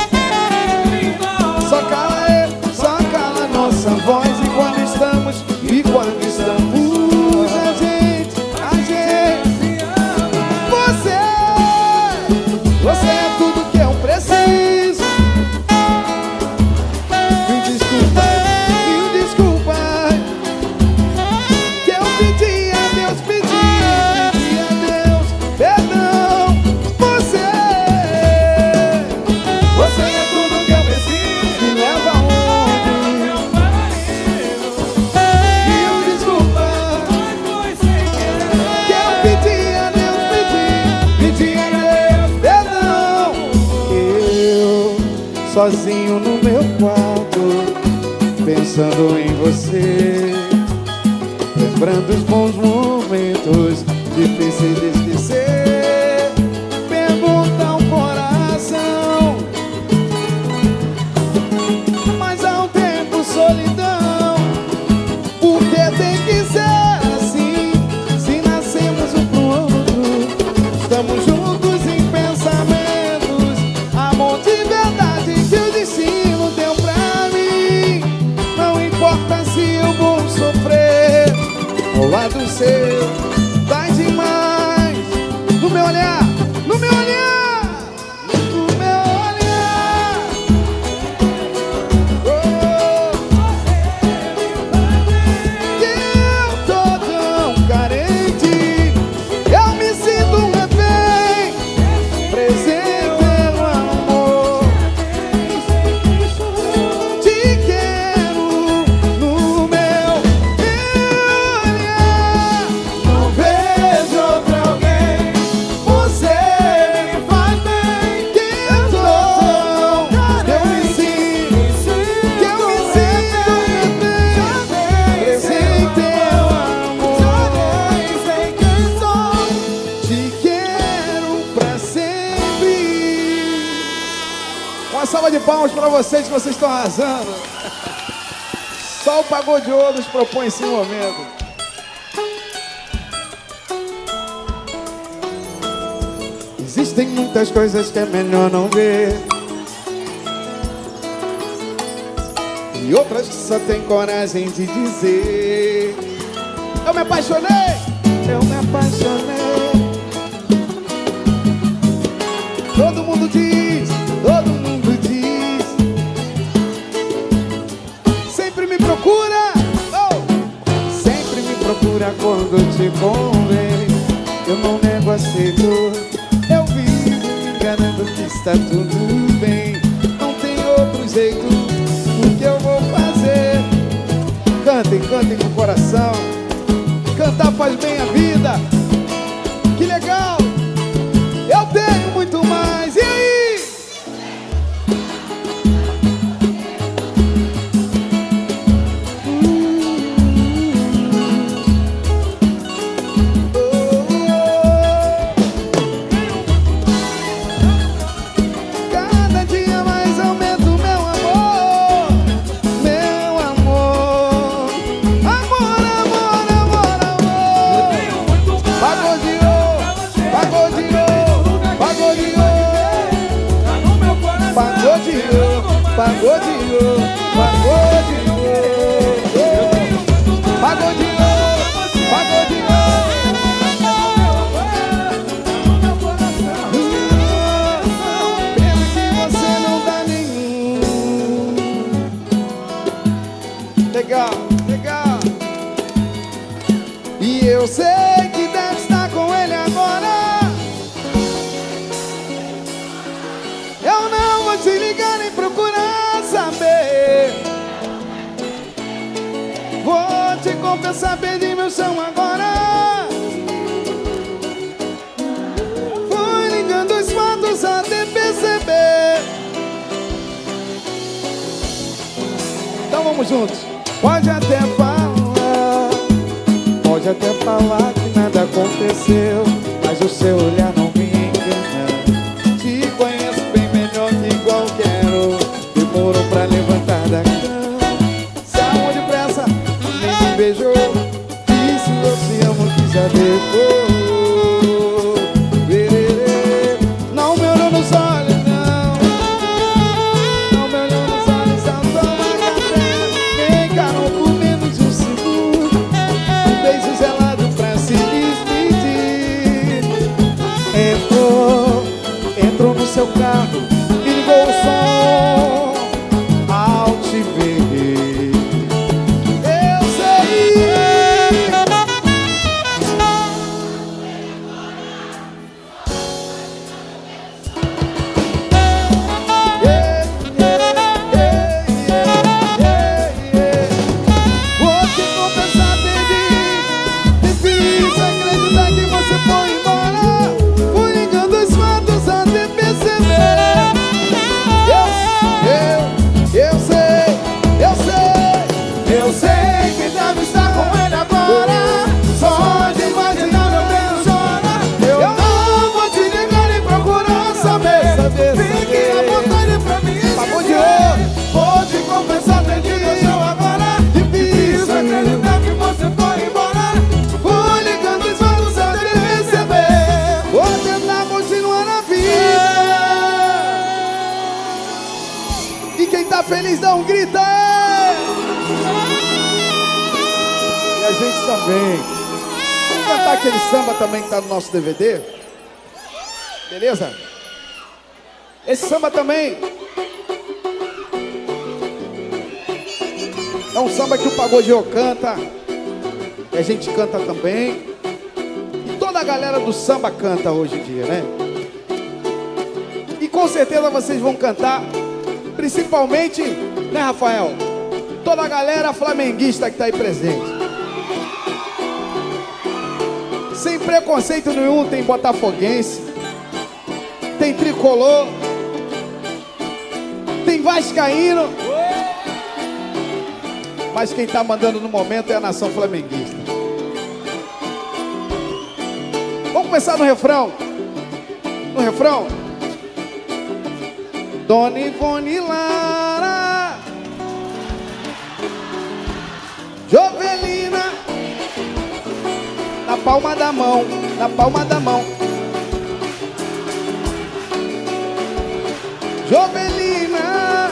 só cala ele, só cala nossa voz. E quando estamos, e quando estamos, a gente, a gente Você, você é tudo que eu preciso. Me desculpa, me desculpa, que eu pedi a Deus, pedi, pedi a Deus perdão. Você, você é tudo que eu preciso. Me leva aonde? Mil desculpas, que eu pedi a Deus, pedi, pedi a Deus perdão. Eu, sozinho no meu quarto, pensando em você, lembrando os bons momentos, difíceis de esquecer. Pergunta ao coração, mas há um tempo solidão. Por que tem que ser assim? Se nascemos um pro outro, estamos juntos em pensamentos. Amor de verdade que o destino deu pra mim. Não importa se eu vou sofrer ao lado seu, vai demais. No meu olhar, no meu olhar, no meu olhar. Oh, que eu tô tão carente, eu me sinto um refém, presente pelo amor. Te quero no meu olhar. Não vejo outra alguém, você me faz bem. Que eu tô que eu me sinto, que eu me sinto refém, presente pelo amor. Te quero pra sempre. Uma salva de palmas pra vocês, que vocês estão arrasando. Só o Pagode de Ouro nos propõe esse momento. tem muitas coisas que é melhor não ver, e outras que só tem coragem de dizer. Eu me apaixonei, eu me apaixonei. Todo mundo diz, todo mundo diz. Sempre me procura, oh! Sempre me procura quando te convém. Eu não nego, aceito. Eu vivo me enganando que está tudo bem. Não tem outro jeito, o que eu vou fazer? Cantem, cantem com o coração. Cantar faz bem a vida. Que legal! Eu tenho muito mais. E aí? Cada dia mais aumento meu amor, meu amor, amor, amor, amor, amor. Pagodeou, pagodeou, pagodeou, pagodeou, pagodeou, pagodeou, pagodeou, pagodeou. Pena que você não dá nenhum. Legal, legal. E eu sei que deve estar com ele agora. Eu não vou te ligar nem procurar saber. Vou te confessar, perdi meu chão agora. Fui ligando os fatos até perceber. Então vamos juntos. Pode até falar, pode até falar que nada aconteceu, mas o seu olhar não me engana. Te conheço bem melhor que qualquer outro. Demorou pra levantar da cama, saiu depressa, nem me beijou. Disse eu te amo que já depois. Não me olhou nos olhos, não. Não me olhou nos olhos, só toma café. Me encarou por menos de um segundo. Um beijo gelado pra se despedir. Entrou, entrou no seu carro e ligou o som ao te ver. Eu sei. Yeah, yeah, yeah, yeah, yeah, yeah. Vou te confessar, baby. Difícil acreditar que você foi embora. Fui ligando os fatos até perceber. Eu, eu, eu sei, eu sei, eu sei que deve estar com ele agora. Só de imaginar meu bem chora. Eu não vou te ligar nem procurar saber. Fique à vontade pra mim. Pagodeou. Vou te confessar, perdi meu chão agora. Difícil acreditar que você foi embora. Fui ligando os fatos até perceber. Vou tentar continuar na vida. E quem tá feliz dá um grito aí. E a gente também. Vamos cantar aquele samba também que tá no nosso D V D. Beleza? Esse samba também é um samba que o Pagodeou canta, e a gente canta também. E toda a galera do samba canta hoje em dia, né? E com certeza vocês vão cantar, principalmente, né, Rafael? Toda a galera flamenguista que tá aí presente. Sem preconceito nenhum, tem botafoguense, tem tricolor, tem vascaíno, mas quem tá mandando no momento é a nação flamenguista. Vamos começar no refrão. No refrão. Dona Ivone Lara, Jovelina, na palma da mão, na palma da mão. Jovelina,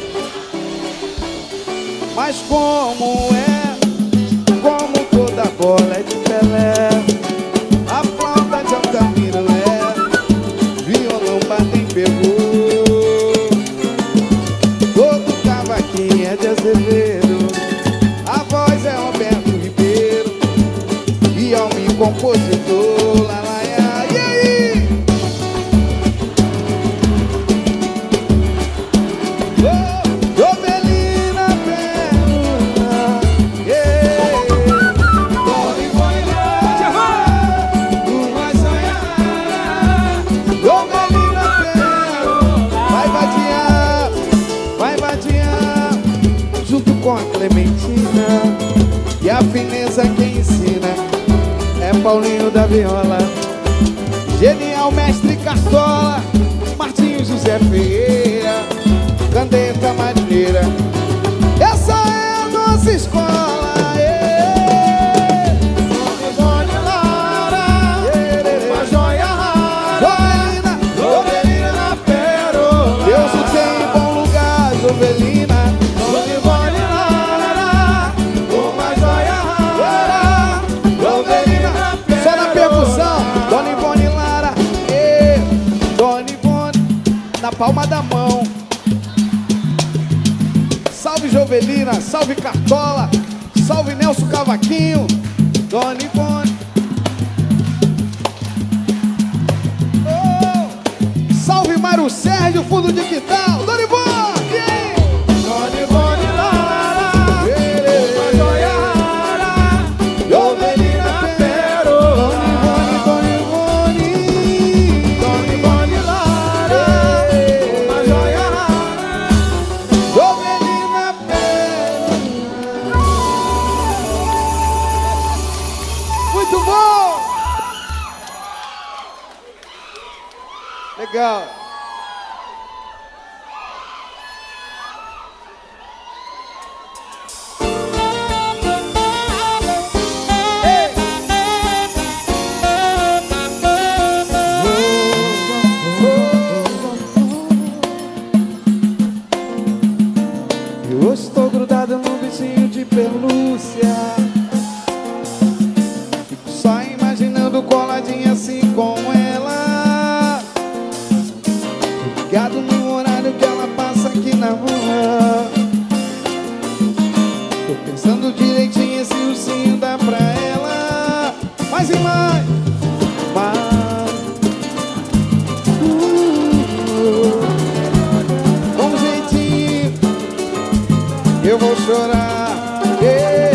mas como é, como toda bola é de Pelé, a flauta de Altamira é, violão batem pegou, todo cavaquinho é de Azevedo, a voz é Roberto Ribeiro, e ao me compositor, lá, lá, lá, e aí? Oh, Jovelina, Pérola, yeah. Dole, boi, lá, uma sonhar. Jovelina, Pérola, vai vadiar, vai vadiar, junto com a Clementina, e a fineza quem ensina é Paulinho da Viola, genial mestre Cartola, Martinho José Ferreira, Candeta Madeira. Essa é a nossa escola. Yeah. Dona Lara, yeah. Uma joia rara, Jovelina, Jovelina Pérola. Deus o tem em bom lugar, Jovelina. Dona Lara, uma joia rara, Jovelina Pérola. Só na percussão, Dona Ivone Lara, yeah. Dona Ivone, na palma da mão. Salve Jovelina, salve Cartola, salve Nelson Cavaquinho, Dona Ivone. Oh, salve Mário Sérgio, fundo de quintal, Dona Ivone. Yeah. Dona Ivone Lara, yeah. Uma joia rara, Jovelina Pérola. Dona Ivone, Dona Ivone Lara, yeah. Uma joia rara, Jovelina Pérola. Muito bom! Legal. Ei! Eu estou grudado num bichinho de pelúcia, fico só imaginando coladinha assim com ela, ligado no horário que ela passa aqui na rua. Tô pensando direitinho se o ursinho dá pra ela. Mais e mais, mais uh, com um jeitinho eu vou chorar, yeah.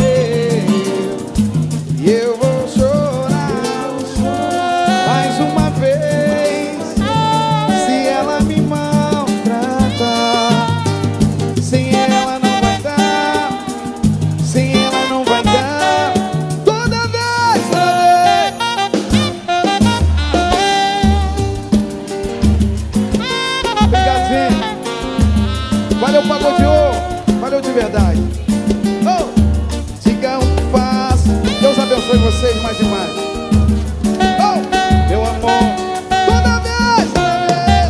E eu vou chorar mais uma vez. Se ela me maltrata, sem ela não vai dar, sem ela não vai dar. Toda vez, toda vez. Obrigado, gente. Valeu, Pagodeô. Valeu de verdade. Oh, diga um passo. Deus abençoe vocês mais e mais. Oh, meu amor. Toda vez, toda vez.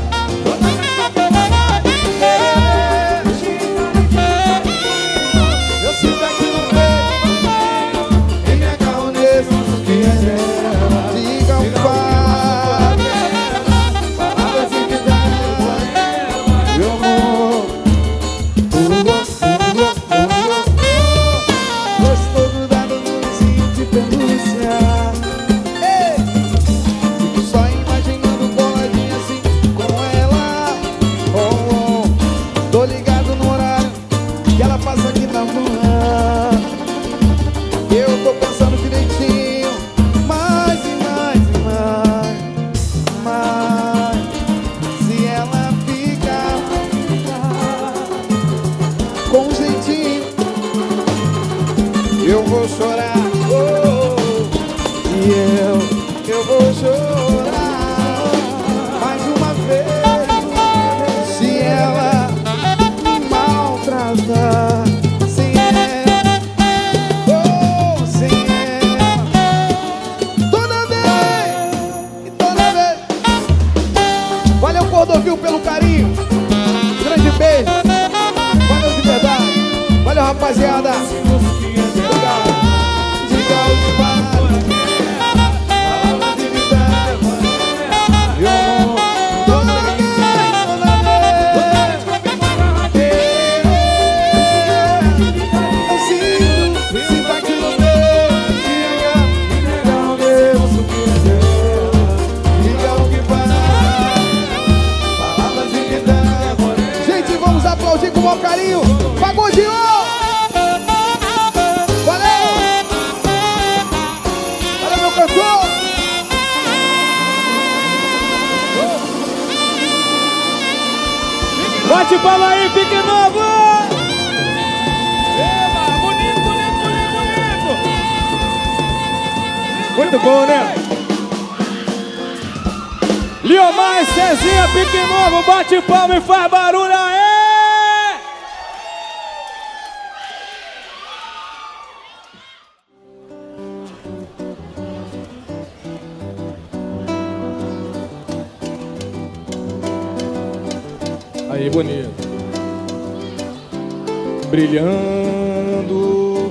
Eu sinto aqui no peito, em minha carro nesse que é. Diga um passo. Palavras em que dá. Meu amor. Estou grudado no vizinho de pelúcia. Ei! Fico só imaginando coladinha assim com ela. Oh, oh. Tô ligado no horário que ela passa aqui na rua. Eu tô pensando direitinho, mais e mais e mais, mais. Se ela ficar com um jeitinho, eu vou chorar, oh, e eu, eu vou chorar mais uma vez. Se ela me maltratar, sem ela, oh, sem ela, toda vez, e toda vez. Valeu, Cordovil, pelo carinho. maior carinho. Pagodinho! Valeu! Valeu, meu cantor! Bate palma aí, Pique Novo! Eba, bonito, bonito, bonito, bonito. Muito bom, né? Liomar e Cezinha, Pique Novo, bate palma e faz barulho aí! Aí, bonito. Brilhando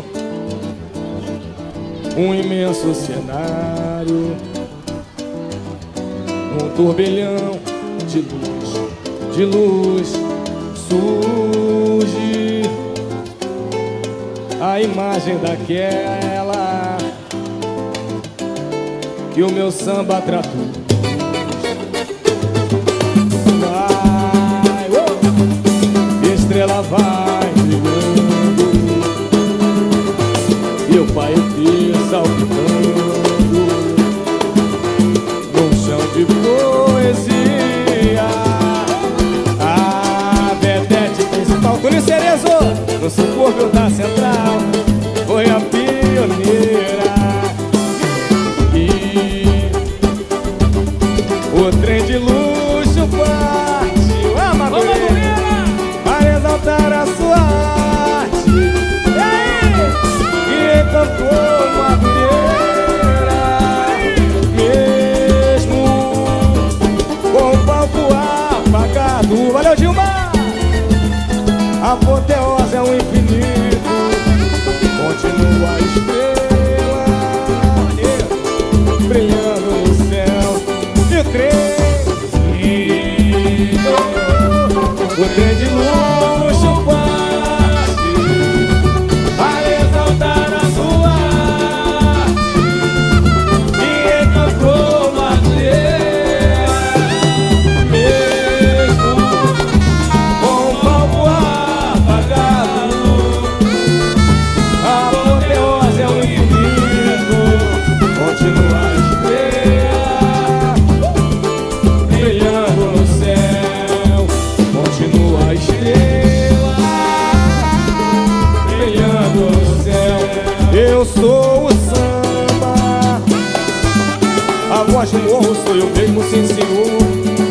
um imenso cenário, um turbilhão de luz, de luz surge a imagem daquela que o meu samba traduz. Vai, oh, estrela vai brilhando e o pai Pio saltitando num chão de poesia. A vedete principal, Tony Cerezo, no subúrbio da Central, foi a pioneira. E o trem de luxo partiu, a Madureira, para exaltar a sua arte. E aí, e encantou Madureira, mesmo com o palco apagado. Valeu, Gilmar! A apoteose é um infinito, continua a estrela brilhando no céu. E o trem, e o trem de luxo parte para exaltar a sua arte e encantou Madureira, mesmo com o palco apagado. A apoteose é um infinito, continua a estrela brilhando no céu. Continua a estrela brilhando no céu. Eu sou o samba, a voz do morro sou eu mesmo, sim senhor.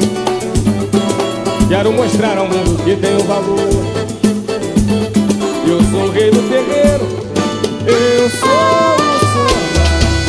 Quero mostrar ao mundo que tenho valor. Eu sou o rei do terreiro, eu sou o samba.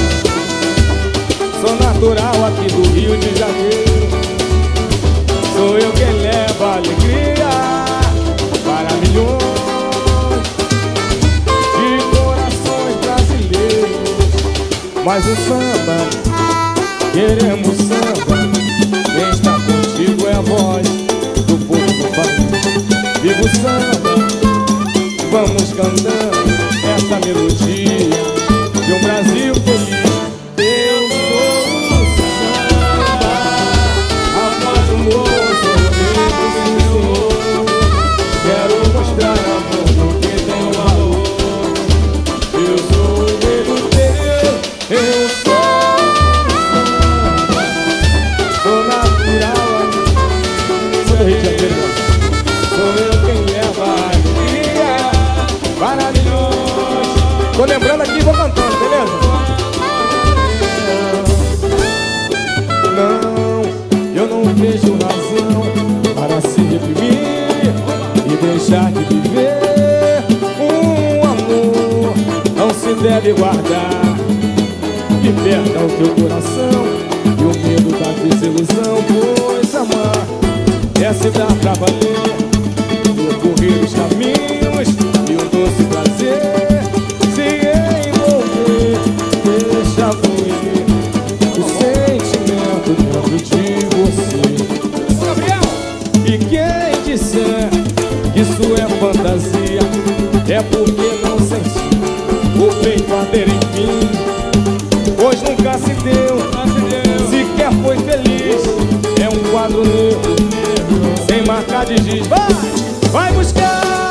Sou natural aqui do Rio de Janeiro. Sou eu quem leva alegria para milhões de corações brasileiros. Mas o samba, queremos samba. Quem está contigo é a voz do povo do país. Viva o samba, vamos cantando essa melodia de um Brasil feliz. Eu sou o samba, a voz do moço, quero mostrar a mundo que tem valor. Eu sou o rei do terreiro, eu sou o samba. Sou natural aqui, sou Rio de Janeiro. Sou eu quem leva a alegria para milhões. Tô lembrando aqui e vou cantando, beleza? Não, eu não vejo razão para se reprimir e deixar de viver. Um amor não se deve guardar, que perca o teu coração e o medo da desilusão. Pois amar é se dar pra valer, percorrer os caminhos e um doce prazer, se envolver, deixa fluir o sentimento dentro de você. Gabriel! E quem disser que isso é fantasia é porque não sentiu o peito arder enfim, pois nunca se deu, sequer foi feliz. É um quadro negro sem marca de giz. Vai, vai buscar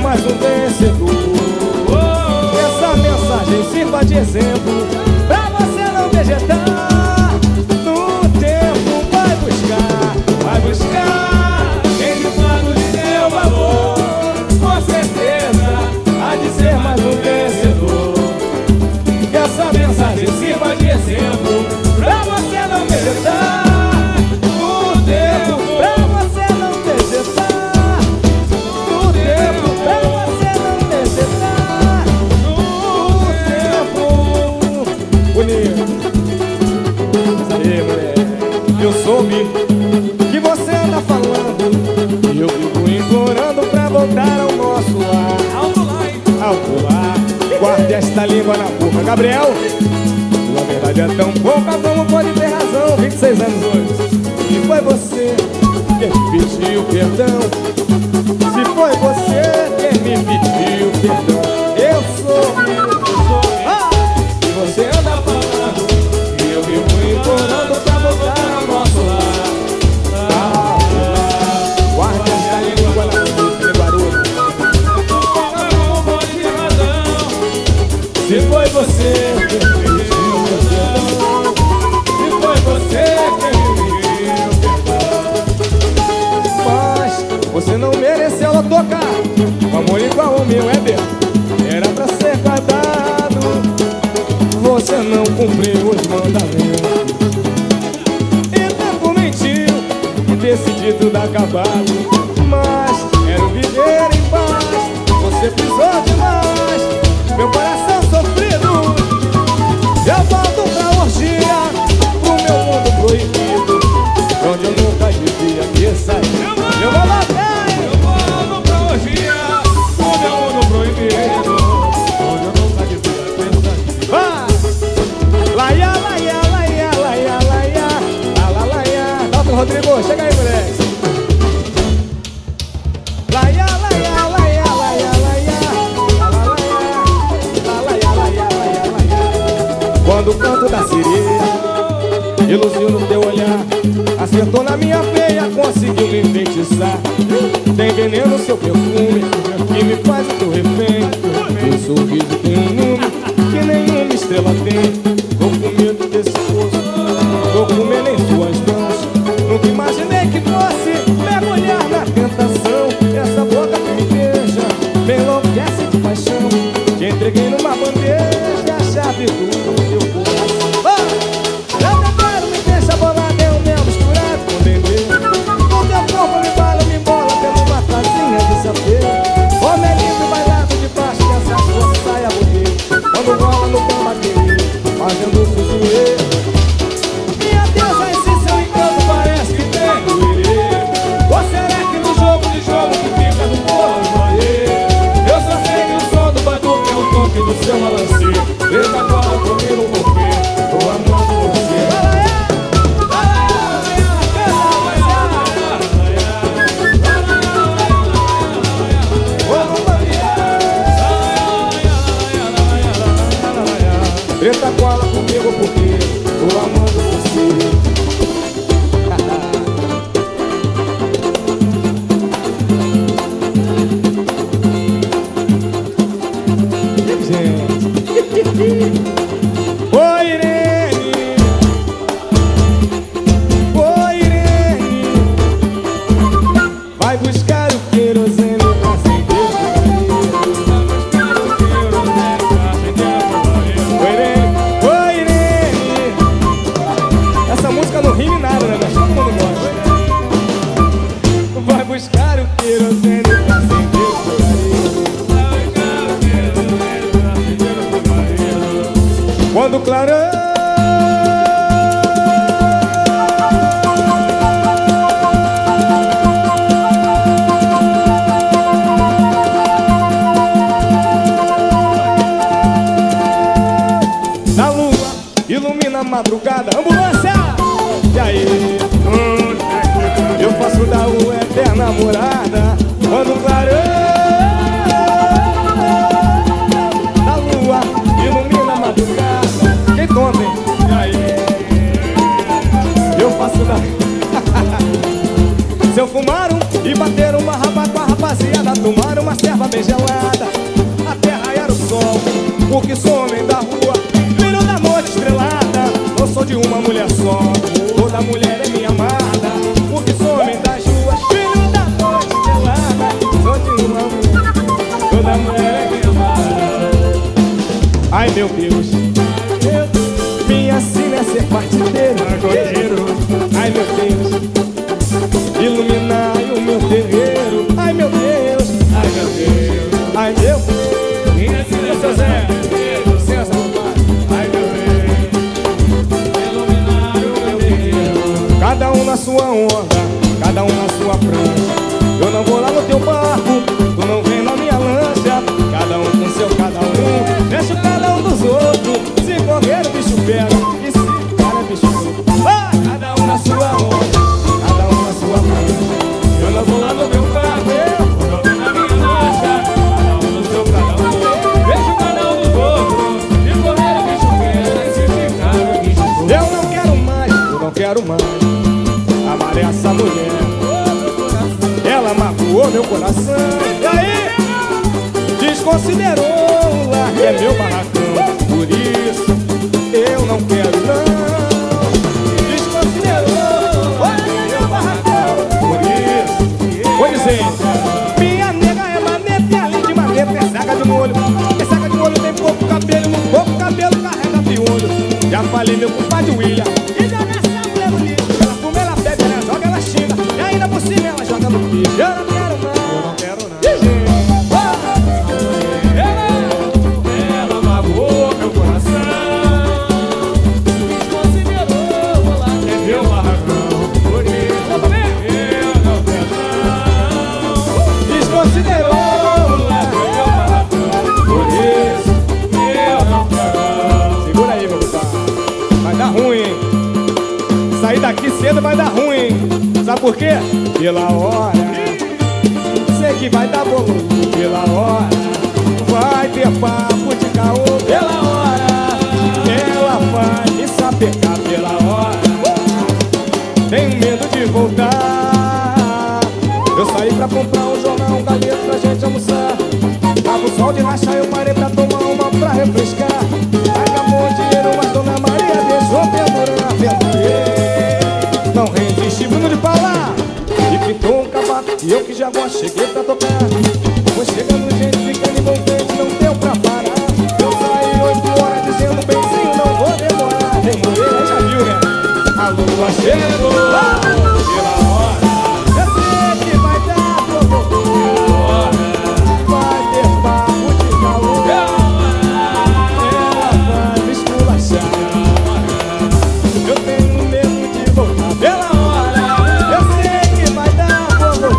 mais um vencedor. Essa mensagem sirva de exemplo pra você não vegetar. No tempo vai buscar, vai buscar quem de fato lhe deu valor. Com certeza há de ser mais um vencedor. Que essa mensagem sirva de exemplo pra você não vegetar. No tempo pra você não vegetar. No tempo pra você não vegetar. No tempo bonito. Mas aí, mulher, eu soube que você anda falando e eu vivo implorando pra voltar ao nosso lar. Alto lá, hein? Alto lá, guarde esta língua na boca. Gabriel, sua verdade é tão pouca como pode ter razão. vinte e seis anos hoje. Se foi você quem me pediu perdão, se foi você quem me pediu perdão, eu sou eu sou ah! E você anda falando e eu vivo implorando pra voltar ao nosso lar. Alto lá, guarde esta língua na boca, garoto. Não pode ter razão. Se foi você quem me pediu perdão, se foi você quem me pediu perdão, mas você não mereceu ela tocar. O amor igual ao meu é belo, era pra ser guardado. Você não cumpriu os mandamentos e tanto mentiu e decidiu tudo acabado. Mas quero viver em paz, você pisou demais, meu coração sofrido. Eu volto pra orgia, pro meu mundo proibido, onde eu nunca devia ter saído. Eu vou lá, Eu volto pra orgia, o meu mundo proibido, onde eu nunca devia ter saído. vai! Laia, laia, laia, laia, laia, la, laia. Dalton Rodrigo, chega aí, moleque. Laia, laia, laia, laia, laia, la, laia, la, laia, laia, laia, laia. Quando o canto da sereia ilusiona o teu olhar, acertou na minha veia, conseguiu me enfeitiçar. Tem veneno no seu perfume que me faz o teu refém. Teu sorriso tem um número que nenhuma estrela tem. Tô com medo desse poço, tô com medo em suas mãos. Nunca imaginei que fosse mergulhar na tentação. Essa boca que me beija me enlouquece de paixão. Te entreguei numa bandeja a chave do teu coração. Oh! Eu não quero, me deixa bolado, é o mel misturado com dendê. O teu corpo me bala, me bola pela uma casinha de sapê. Homem lindo bailado debaixo dessa sua saia bonita. Quando rola no bambaquê, fazendo fuzuê. Minha deusa, esse seu encanto parece que tem doerê. Ou será que no jogo de jogo que fica no corpo aí? Eu só sei que o som do batuque é o toque do seu balanceio. Eita, cola comigo porque tô amando você. Eita, cola comigo porque tô amando você. Gente. Oi, Irene. Oi, Irene. Vai buscar o querosene pra acender o Oi, Irene. Oi, Irene. Essa música não rime nada, né? Mas todo mundo gosta. Vai buscar o querosene pra acender o quando clarão da lua ilumina a madrugada. Ambulância! E aí? Hum, eu faço da lua eterna morada. Quando o clarão da lua ilumina a madrugada. Quem toma, hein? E aí? Eu faço da... Se eu fumar um e bater uma raba com a rapaziada, tomar uma serva bem gelada até raiar o sol, porque sou homem da rua, filho da noite estrelada. Não sou de uma mulher só, toda mulher é minha amada, porque sou homem das ruas, filho da noite estrelada. Sou de uma mulher, toda mulher é minha amada. Ai meu Deus, minha sina é ser partideiro. Ai meu Deus, iluminai o meu terreiro. Ai meu Deus, ai meu Deus, ai meu Deus. Minha sina é seu Zé. Licença, papai. Ai meu Deus, iluminar o meu terreiro. Cada um na sua onda, cada um na sua prancha. Eu não vou lá no teu barco, tu não vem na minha lancha. Cada um com seu cada um, deixa cada um dos outros. Se correr o bicho pega, e se cara é bicho louco. Ah! Cada um na sua onda, cada um na sua prancha. Eu não vou lá no teu barco, eu Não vem na minha lancha, cada um no seu cada um. Vejo cada um dos outros. Se correr o bicho pega, e se ficar o bicho louco. Eu não quero mais, eu não quero mais amar essa mulher. Ela magoou meu coração. E aí? Desconsiderou o lar que é meu barracão. Por isso eu não quero não. Desconsiderou o lar que é meu barracão. Por isso, vou dizer, minha nega é maneta, e além de maneta é saca de molho. É saca de molho, tem pouco cabelo, no pouco cabelo carrega piolho. Já falei meu compadre William, e já nessa mulher bonita. Ela fuma, ela bebe, ela joga, ela xinga, e ainda por cima ela joga no piso. Eu não quero não, eu não quero não. Ela magoou meu coração. Desconsiderou o lar que é meu barracão. Por isso eu não quero não. Desconsiderou o lar que é meu barracão. Por isso Eu não quero não. segura aí, meu compadre. Vai dar ruim, hein? Sair daqui cedo vai dar ruim, hein? Sabe por quê? Pela hora. Sei que vai dar bolo. Pela hora. Vai ter papo de caô. Pela hora. Ela vai me sapecar pela hora. Tenho medo de voltar. Eu saí pra comprar um jornal, um galeto pra gente almoçar. Tava o sol de rachar, eu parei pra tomar uma pra refrescar. Acabou o dinheiro, mas Dona Maria deixou pendurando a aventurei. Não resisti, Bruno de Paula. E pintou um cavaco, e eu que já gosto, cheguei pra tocar. Foi chegando gente, ficando envolvente, não deu pra parar. Eu saí oito horas dizendo benzinho, não vou demorar. Demorei, aí já viu, né? A lua chegou, pela hora. Eu sei que vai dar bolo. Vai ter papo de calor. Ela vai me esculachar. Eu tenho medo de voltar pela hora. Eu sei que vai dar bolo.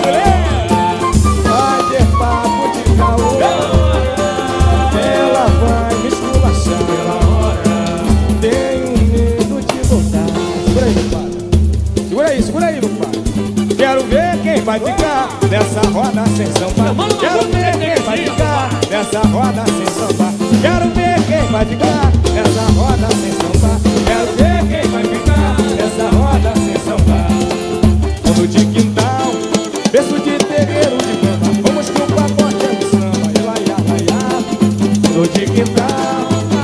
Vai ter papo de calor. Ela vai me esculachar pela hora. Tenho medo de voltar. Segura aí, meu pai. Segura aí, segura aí, meu pai. Quero ver quem vai ficar nessa roda sem sambar. Quero ver quem vai ficar nessa roda sem sambar. Quero ver quem vai ficar nessa roda sem sambar. Quero ver quem vai ficar nessa roda sem sambar. Fundo de quintal, berço de terreiro de banda. Vamos que o pacote é de samba. E lá, ia, lá, ia. Fundo de quintal,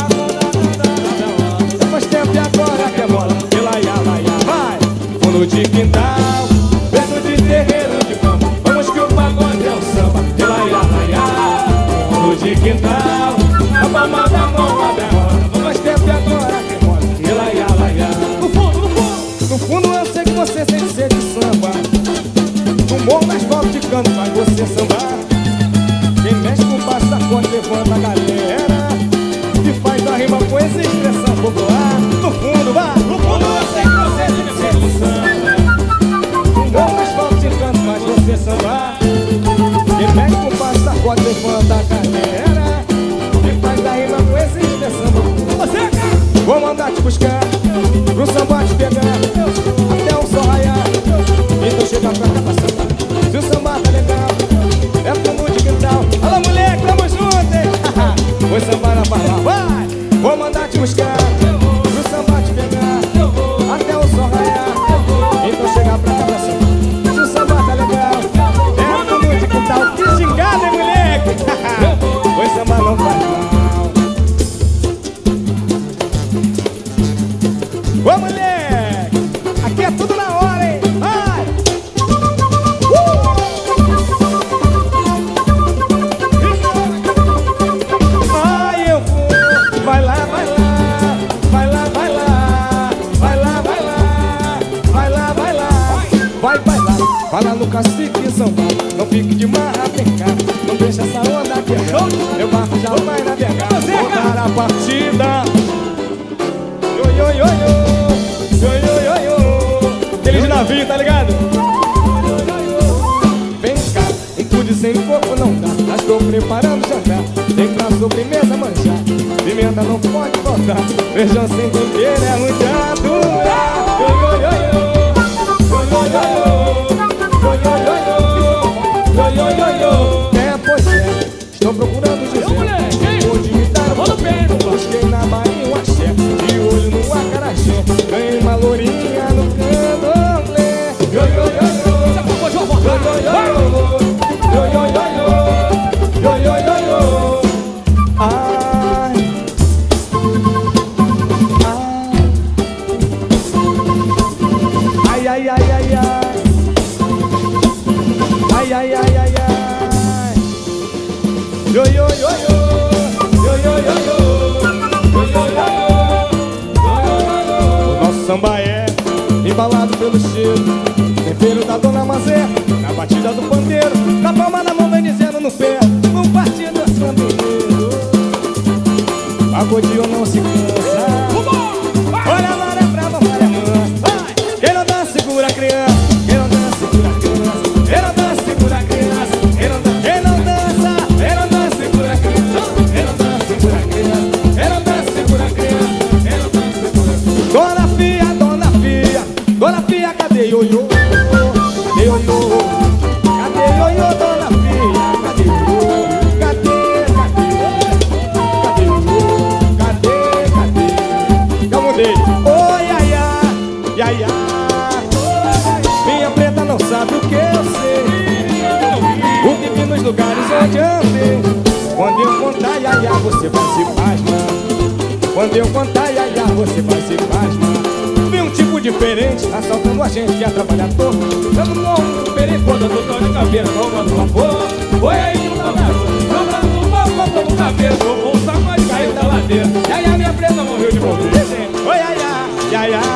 faz tempo e agora que é bola. E lá, ia, lá, ia. Vai! Fundo de quintal, berço de terreiro de banda. Vamos que o pagode é o samba. E lá, ia, lá, ia. Fundo de quintal, a palma da mão abre a roda. Faz tempo e agora que é bola. E lá, ia, lá, ia. No fundo, no fundo. No fundo eu sei que você sente sede de samba. No morro mais volta de canto faz você sambar. Quem mexe com o passaporte levanta a galera e faz a rima com essa expressão popular. No fundo, vai! No fundo eu sei que você sente sede de samba. No morro mais volta de canto faz você sambar. Quem mexe com o passaporte levanta a galera e faz a rima com essa expressão popular. Você, cara! Vou mandar te buscar, pro samba te pegar, até o sol raiar. Então chega pra cá pra sambar. Se o samba tá legal, é fundo de quintal. Alô, moleque, tamo junto, hein? Vou sambar na bala, vai! Vou mandar te buscar, pro samba te pegar, até o sol raiar. Então chega pra cá pra sambar. Se o samba tá legal, é fundo de quintal. Que gingada, hein, mulher? Fala no cacique São Paulo, não fique de marra, vem cá. Não deixa essa onda quebrar, meu barco já vai navegar. Voltar a partida. Yo, yo, yo, yo, yo, yo, yo, yo. Aqueles navios, tá ligado? Vem cá, um pude sem coco não dá. Já estou preparando o jantar, tem pra sobremesa manjar. Pimenta não pode faltar, feijão sem tempero é ruim de aturar. Yo, yo, yo, yo, yo, yo, yo, yo, yo, yo, yo, yo, yo. É, pois é, estou procurando José. Onde me dar o pé, busquei na Bahia um axé. De olho no acarajé, ganhei uma lourinha no candomblé. Yo, yo, yo, yo, yo, yo, yo, yo, yo, yo, yo, yo, yo, yo. Ai, ai, ai, ai, ai, ai. Ai, ai, ai, ai, ai. Yo, yo, yo, yo. Yo, yo, yo, yo. Yo, yo, yo, yo. O nosso samba é embalado pelo cheiro, tempero da Dona Mazé, na batida do pandeiro, na palma da mão vem dizendo no pé, um partido dançando inteiro. Pagodinho não se cansa. Olha a maré brava, maré mansa. Quem não dança segura a criança, quem não dança segura a criança, quem não dança segura a criança, quem não dança, quem não dança, quem não dança segura a criança, quem não dança segura a criança, quem não dança segura a criança, quem não dança segura a criança. Dona Fia, Dona Fia, Dona Fia, cadê ioiô? Cadê ioiô? Cadê ioiô, Dona Fia? Cadê ioiô? Cadê, cadê? Cadê ioiô? Cadê, cadê? Já mudei. Oi, ai, ai, ai, ai. Minha preta não sabe o que eu sei, o que vi nos lugares onde andei. Quando eu contar, ai, ai, você vai se pasmar. Quando eu contar, ai, ai, você vai se pasmar. Vi um tipo diferente assaltando a gente que é trabalhador. Dando um morro no perigo, dando dor de cabeça, tomando vapor. Foi aí que o camarão, jogando no palco, como cabeça, tomou um sacode e caiu da ladeira. E aí a minha preta morreu de morrer. Oi, ai, ai, ai, ai.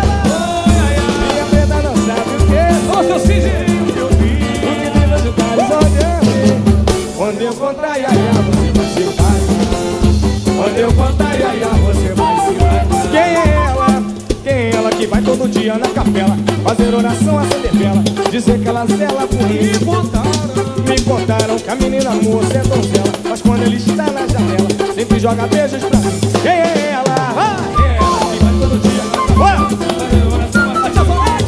Minha preta não sabe o que. Ô, seu Cidinho, eu vi o que vi nos lugares onde eu vi. Quando eu contar, ai, ai, você vai se pasmar. Quando eu contar, ai, ai, você vai se pasmar. Quem é ela? Quem é ela que vai todo dia na capela fazer oração, acender vela, dizer que ela zela por mim? Me contaram, me contaram que a menina moça é donzela, mas quando ele está na janela sempre joga beijos pra mim. Quem é ela? Ah! Quem é ela que vai todo dia na capela fazer oração, acender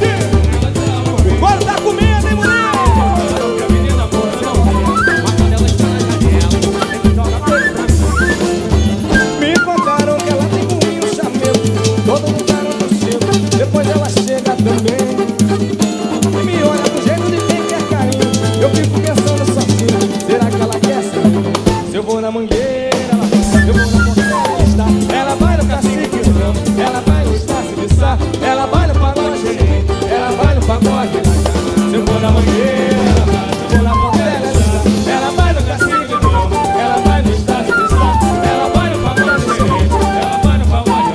vela? Agora tá comendo, hein, mulher? Que a menina moça não zela, mas quando ela está na janela sempre joga beijos pra mim. Me contaram que ela tem um chamego, todo lugar onde eu chego, depois ela chega também e me olha do jeito de quem quer carinho. Eu fico pensando sozinho, será que ela quer saber? Se eu vou na mangueira, ela vai. Se eu vou na porteira, ela está. Ela vai no cacique, não. Ela vai no Estácio de Sá. Ela vai no pagode, ela vai no pagode. Se eu vou na mangueira, ela vai. Se eu vou na porteira, ela está. Ela vai no cacique, não. Ela vai no Estácio de Sá. Ela vai no pagode, ela vai no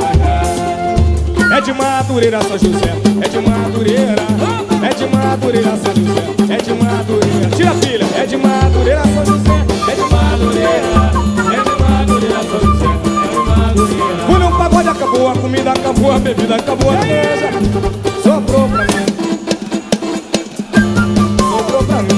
pagode. É de Madureira, São José. É de Madureira. É de Madureira, São José. É de Madureira. Tira a filha. É de Madureira, São José. É de Madureira. É de Madureira, São José. É de Madureira. Quando o pagode acabou, a comida acabou, a bebida acabou, a mesa sobrou pra mim. Sobrou pra mim.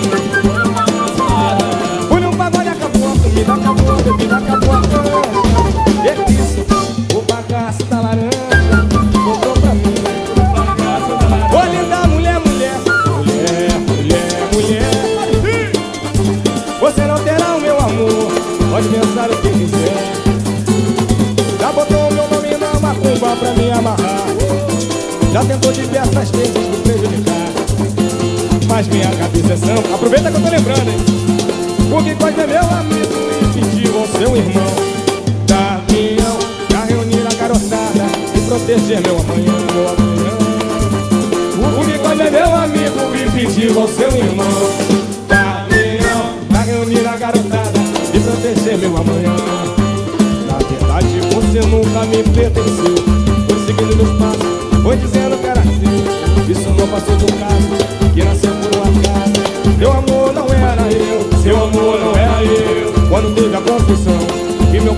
Quando o pagode acabou, a comida acabou, a bebida acabou, a mesa. E isso, o bagaço da laranja sobrou pra mim. Ô linda mulher, mulher, mulher, mulher, mulher, você não terá o meu amor, pode pensar o que quiser. Já botou o meu nome na macumba pra me amarrar, já tentou diversas vezes me prejudicar, mas minha cabeça é sã. Aproveita que eu tô lembrando, hein? Porque pode é meu amigo e pediu ao seu irmão Damião pra reunir a garotada e proteger meu amanhã, meu amanhã. O Bigode é meu amigo e pediu ao seu irmão Damião pra reunir a garotada e proteger meu amanhã. Na verdade você nunca me pertenceu, foi seguindo meus passos, foi dizendo que era seu. Isso não passou de um caso que nasceu por um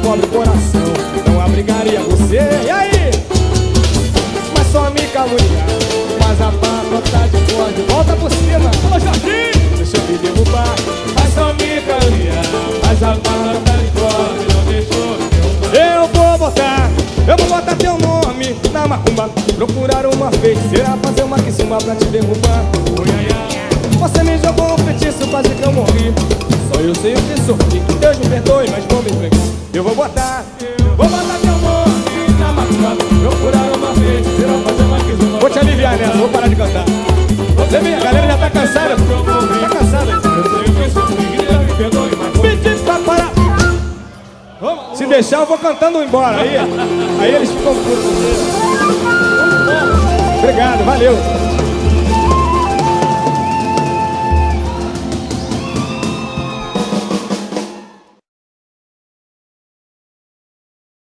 pobre coração não abrigaria você. E aí? Mas só me caluniar, mas a barba tá de corda. Volta por cima. Ô Jorginho, deixa eu me derrubar. Mas só me caluniar, mas a barba tá de corda. Não deixou me derrubar. Eu vou botar, eu vou botar teu nome na macumba. Procurar uma feiticeira, fazer uma quizumba pra te derrubar. Você me jogou um feitiço, quase que eu morri. Só eu sei o que sofri. Deus me perdoe, mas vou me entregar. Eu vou botar, vou botar teu nome na macumba. Procurar uma feiticeira, fazer uma quizumba. Vou te aliviar nessa, vou parar de cantar. Você vem, a galera já tá cansada. Tá cansada. Eu sei o que sofri. Deus me perdoe, mas vou me entregar. Pra parar. Se deixar, eu vou cantando embora. Aí, aí eles ficam putos. Obrigado, valeu.